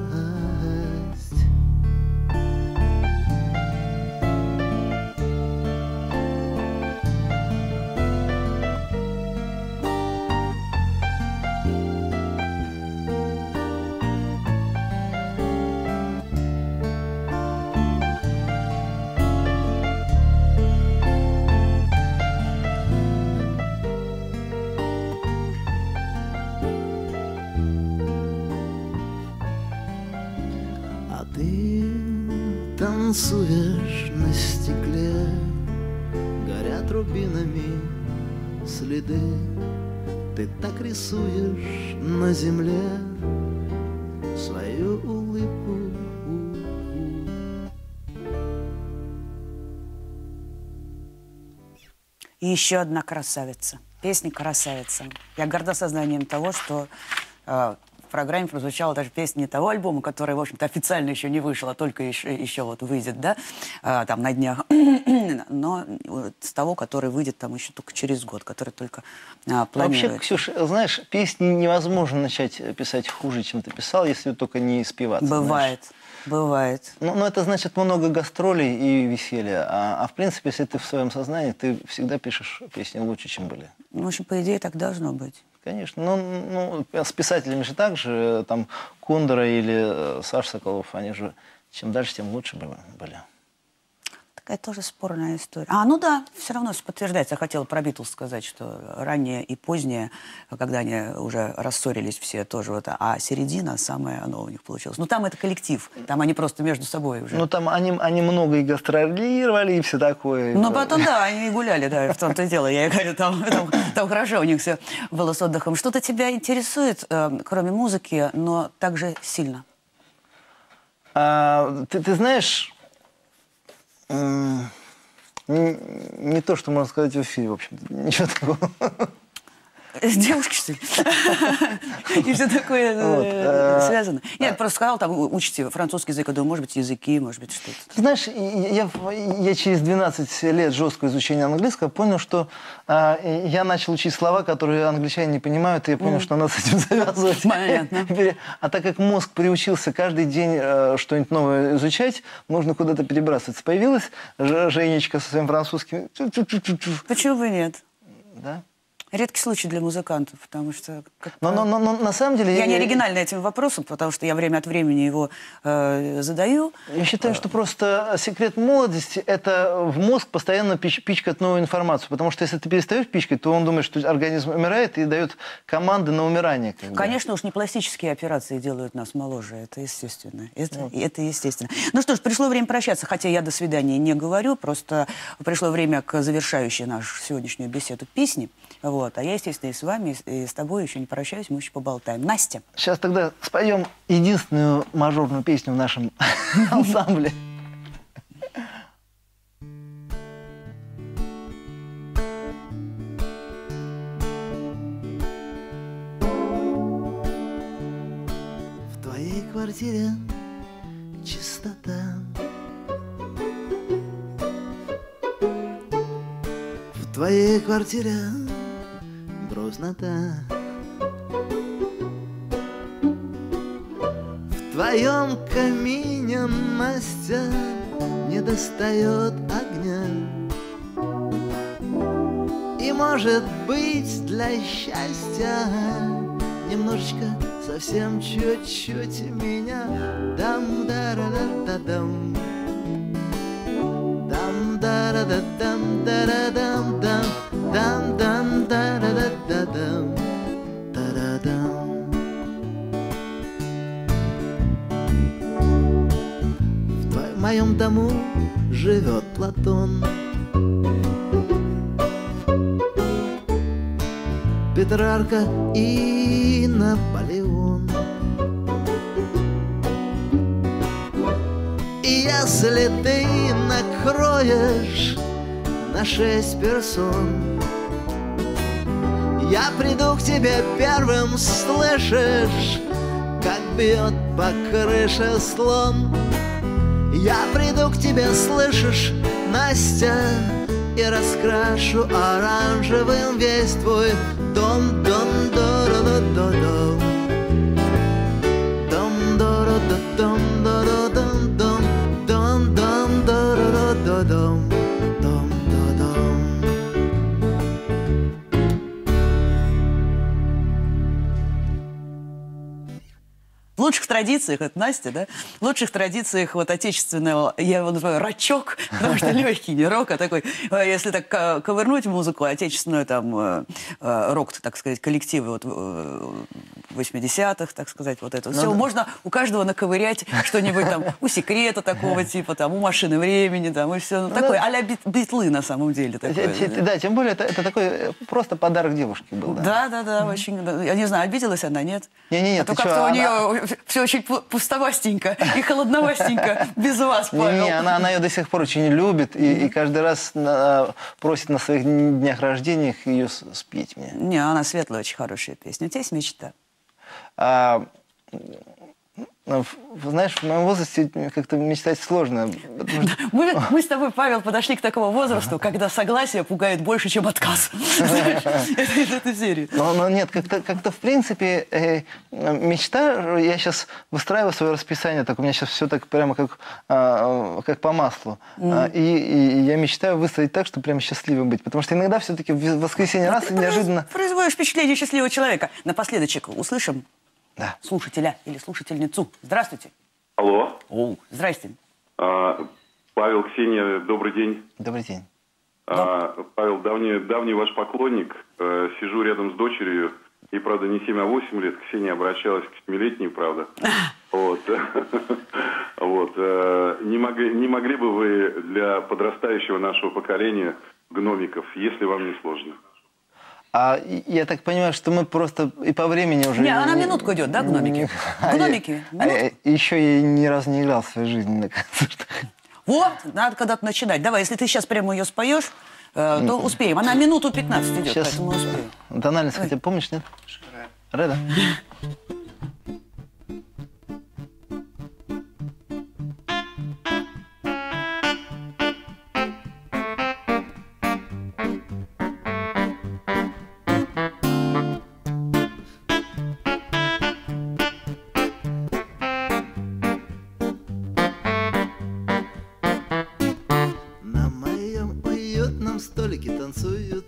Танцуешь на стекле, горят рубинами следы. Ты так рисуешь на земле свою улыбку. И еще одна красавица. Песня «Красавица». Я горда сознанием того, что в программе прозвучала даже песня не того альбома, который, в общем-то, официально еще не вышел, а только еще вот выйдет, да, там на днях, но с того, который выйдет там еще только через год, который только планируется. Вообще, Ксюш, знаешь, песни невозможно начать писать хуже, чем ты писал, если только не спеваться. Бывает. Знаешь. Бывает. Но это значит много гастролей и веселья. А в принципе, если ты в своем сознании, ты всегда пишешь песни лучше, чем были. Ну, в общем, по идее, так должно быть. Конечно. Ну, с писателями же так же. Там Кундера или Саша Соколов, они же чем дальше, тем лучше были. Такая тоже спорная история. Ну да, все равно подтверждается. Я хотела про Битлз сказать, что раннее и позднее, когда они уже рассорились все тоже, вот, а середина, самое оно у них получилось. Ну там это коллектив, там они просто между собой уже. Ну там они много и гастролировали, и все такое. Ну потом, да, они и гуляли, да, в том-то и дело. Я говорю, там хорошо у них все было с отдыхом. Что-то тебя интересует, кроме музыки, но также сильно? Ты знаешь... Не то, что можно сказать в эфире, в общем-то. Ничего такого. Девушки, что ли? И все такое связано. Нет, просто сказал, там, учите французский язык, я думаю, может быть, языки, может быть, что-то. Знаешь, я через 12 лет жесткого изучения английского понял, что я начал учить слова, которые англичане не понимают, и я понял, что надо с этим завязывать. Понятно. А так как мозг приучился каждый день что-нибудь новое изучать, нужно куда-то перебрасываться. Появилась Женечка со своим французским. Почему бы нет? Да. Редкий случай для музыкантов, потому что... Но на самом деле... Я не оригинальна этим вопросом, потому что я время от времени его задаю. Я считаю, что просто секрет молодости – это в мозг постоянно пичкать новую информацию. Потому что если ты перестаешь пичкать, то он думает, что организм умирает и дает команды на умирание. Конечно, уж не пластические операции делают нас моложе. Это естественно. Это естественно. Ну что ж, пришло время прощаться. Хотя я до свидания не говорю. Просто пришло время к завершающей нашу сегодняшнюю беседу песни. Вот. А я, естественно, и с вами, и с тобой еще не прощаюсь, мы еще поболтаем. Настя. Сейчас тогда споем единственную мажорную песню в нашем ансамбле. В твоей квартире чистота, в твоей квартире грустнота, в твоем камине, Настя, не достает огня. И может быть для счастья немножечко, совсем чуть-чуть меня дам-да-да-да-да-дам, дам-да-да-да-дам-да-да-дам-дам, дам-дам-да-да-да-да-дам, да-да-дам. В моем дому живет Платон, Петрарка и Наполеон. И если ты накроешь на 6 персон, я приду к тебе первым, слышишь, как бьет по крыше слон. Я приду к тебе, слышишь, Настя, и раскрашу оранжевым весь твой дом, дом, дом, дом, дом, дом, дом, дом, дом, дом, дом, дом, дом, дом, дом. В лучших традициях, это Настя, да? В лучших традициях вот отечественного, я его называю рочок, потому что легкий, не рок, а такой, если так ковырнуть музыку, отечественную там рок, так сказать, коллективы вот 80-х, так сказать, вот это. Все, можно у каждого наковырять что-нибудь там, у Секрета такого типа, там, у Машины времени, там, и все. Ну, такой а-ля Битлы на самом деле. Да, тем более это такой просто подарок девушке был. Да, очень. Я не знаю, обиделась она, нет? Не-не-не, а то как-то у нее все очень пустовастенько и холодновастенько без вас, Павел. Не, она ее до сих пор очень любит и каждый раз просит на своих днях рождения ее спеть мне. Не, она светлая, очень хорошая песня. У тебя есть мечта? Знаешь, в моем возрасте как-то мечтать сложно. Мы с тобой, Павел, подошли к такому возрасту, когда согласие пугает больше, чем отказ. Это из этой серии. Но нет, как-то в принципе мечта, я сейчас выстраиваю свое расписание, так у меня сейчас все так прямо как по маслу. И я мечтаю выстроить так, чтобы прям счастливым быть. Потому что иногда все-таки в воскресенье раз и неожиданно... Производишь впечатление счастливого человека. Напоследочек услышим Да. слушателя или слушательницу. Здравствуйте. Алло. Здрасте. Павел, Ксения, добрый день. Добрый день. Павел, давний ваш поклонник. Сижу рядом с дочерью. И, правда, не 7, а 8 лет. Ксения обращалась к 7-летней, правда. Вот. Не могли бы вы для подрастающего нашего поколения гномиков, если вам не сложно? Я так понимаю, что мы просто и по времени уже... Не, она минутку идет, да, гномики? Гномики. Еще я ни разу не играл в своей жизни на концертах. Вот, надо когда-то начинать. Давай, если ты сейчас прямо ее споешь, то успеем. Она минуту 15 идет, сейчас... поэтому успеем. Тональность хотя помнишь, нет? Ре, да? Столики танцуют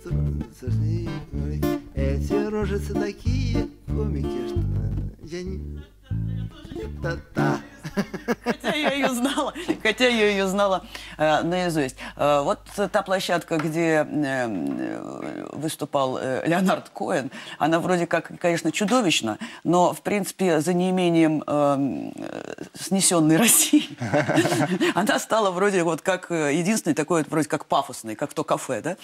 эти рожицы такие комики, что я не... Та-та. Хотя я ее знала наизусть. Вот та площадка, где выступал Леонард Коэн, она вроде как, конечно, чудовищна, но, в принципе, за неимением снесенной России, она стала вроде вот как единственной такой, вроде как пафосной, как то кафе, да?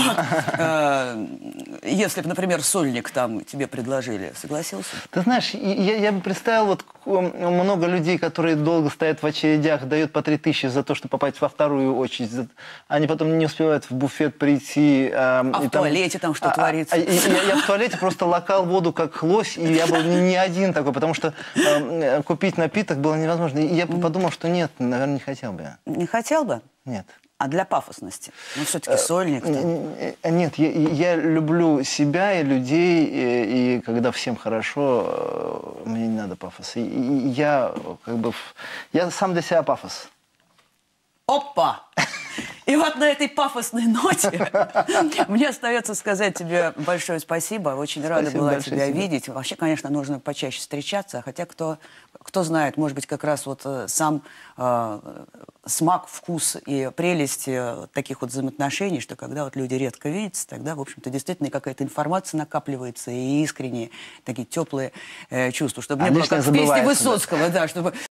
Если бы, например, сольник там тебе предложили, согласился? Ты знаешь, я бы представил вот много людей, которые долго стоят в очередях, дают по 3000 за то, чтобы попасть во вторую очередь. Они потом не успевают в буфет прийти. В туалете там что творится? Я в туалете просто локал воду как лось, и я был не один такой, потому что купить напиток было невозможно. И я подумал, что нет, наверное, не хотел бы я. Не хотел бы? Нет. А для пафосности? Ну, все-таки сольник. Нет, я люблю себя и людей, и когда всем хорошо, мне не надо пафоса. Я сам для себя пафос. Опа! И вот на этой пафосной ноте мне остается сказать тебе большое спасибо. Очень рада была тебя видеть. Вообще, конечно, нужно почаще встречаться. Хотя кто знает, может быть, как раз вот сам смак, вкус и прелесть таких вот взаимоотношений, что когда вот люди редко видятся, тогда, в общем-то, действительно какая-то информация накапливается и искренние такие теплые чувства. Чтобы не было как в песне Высоцкого, да, чтобы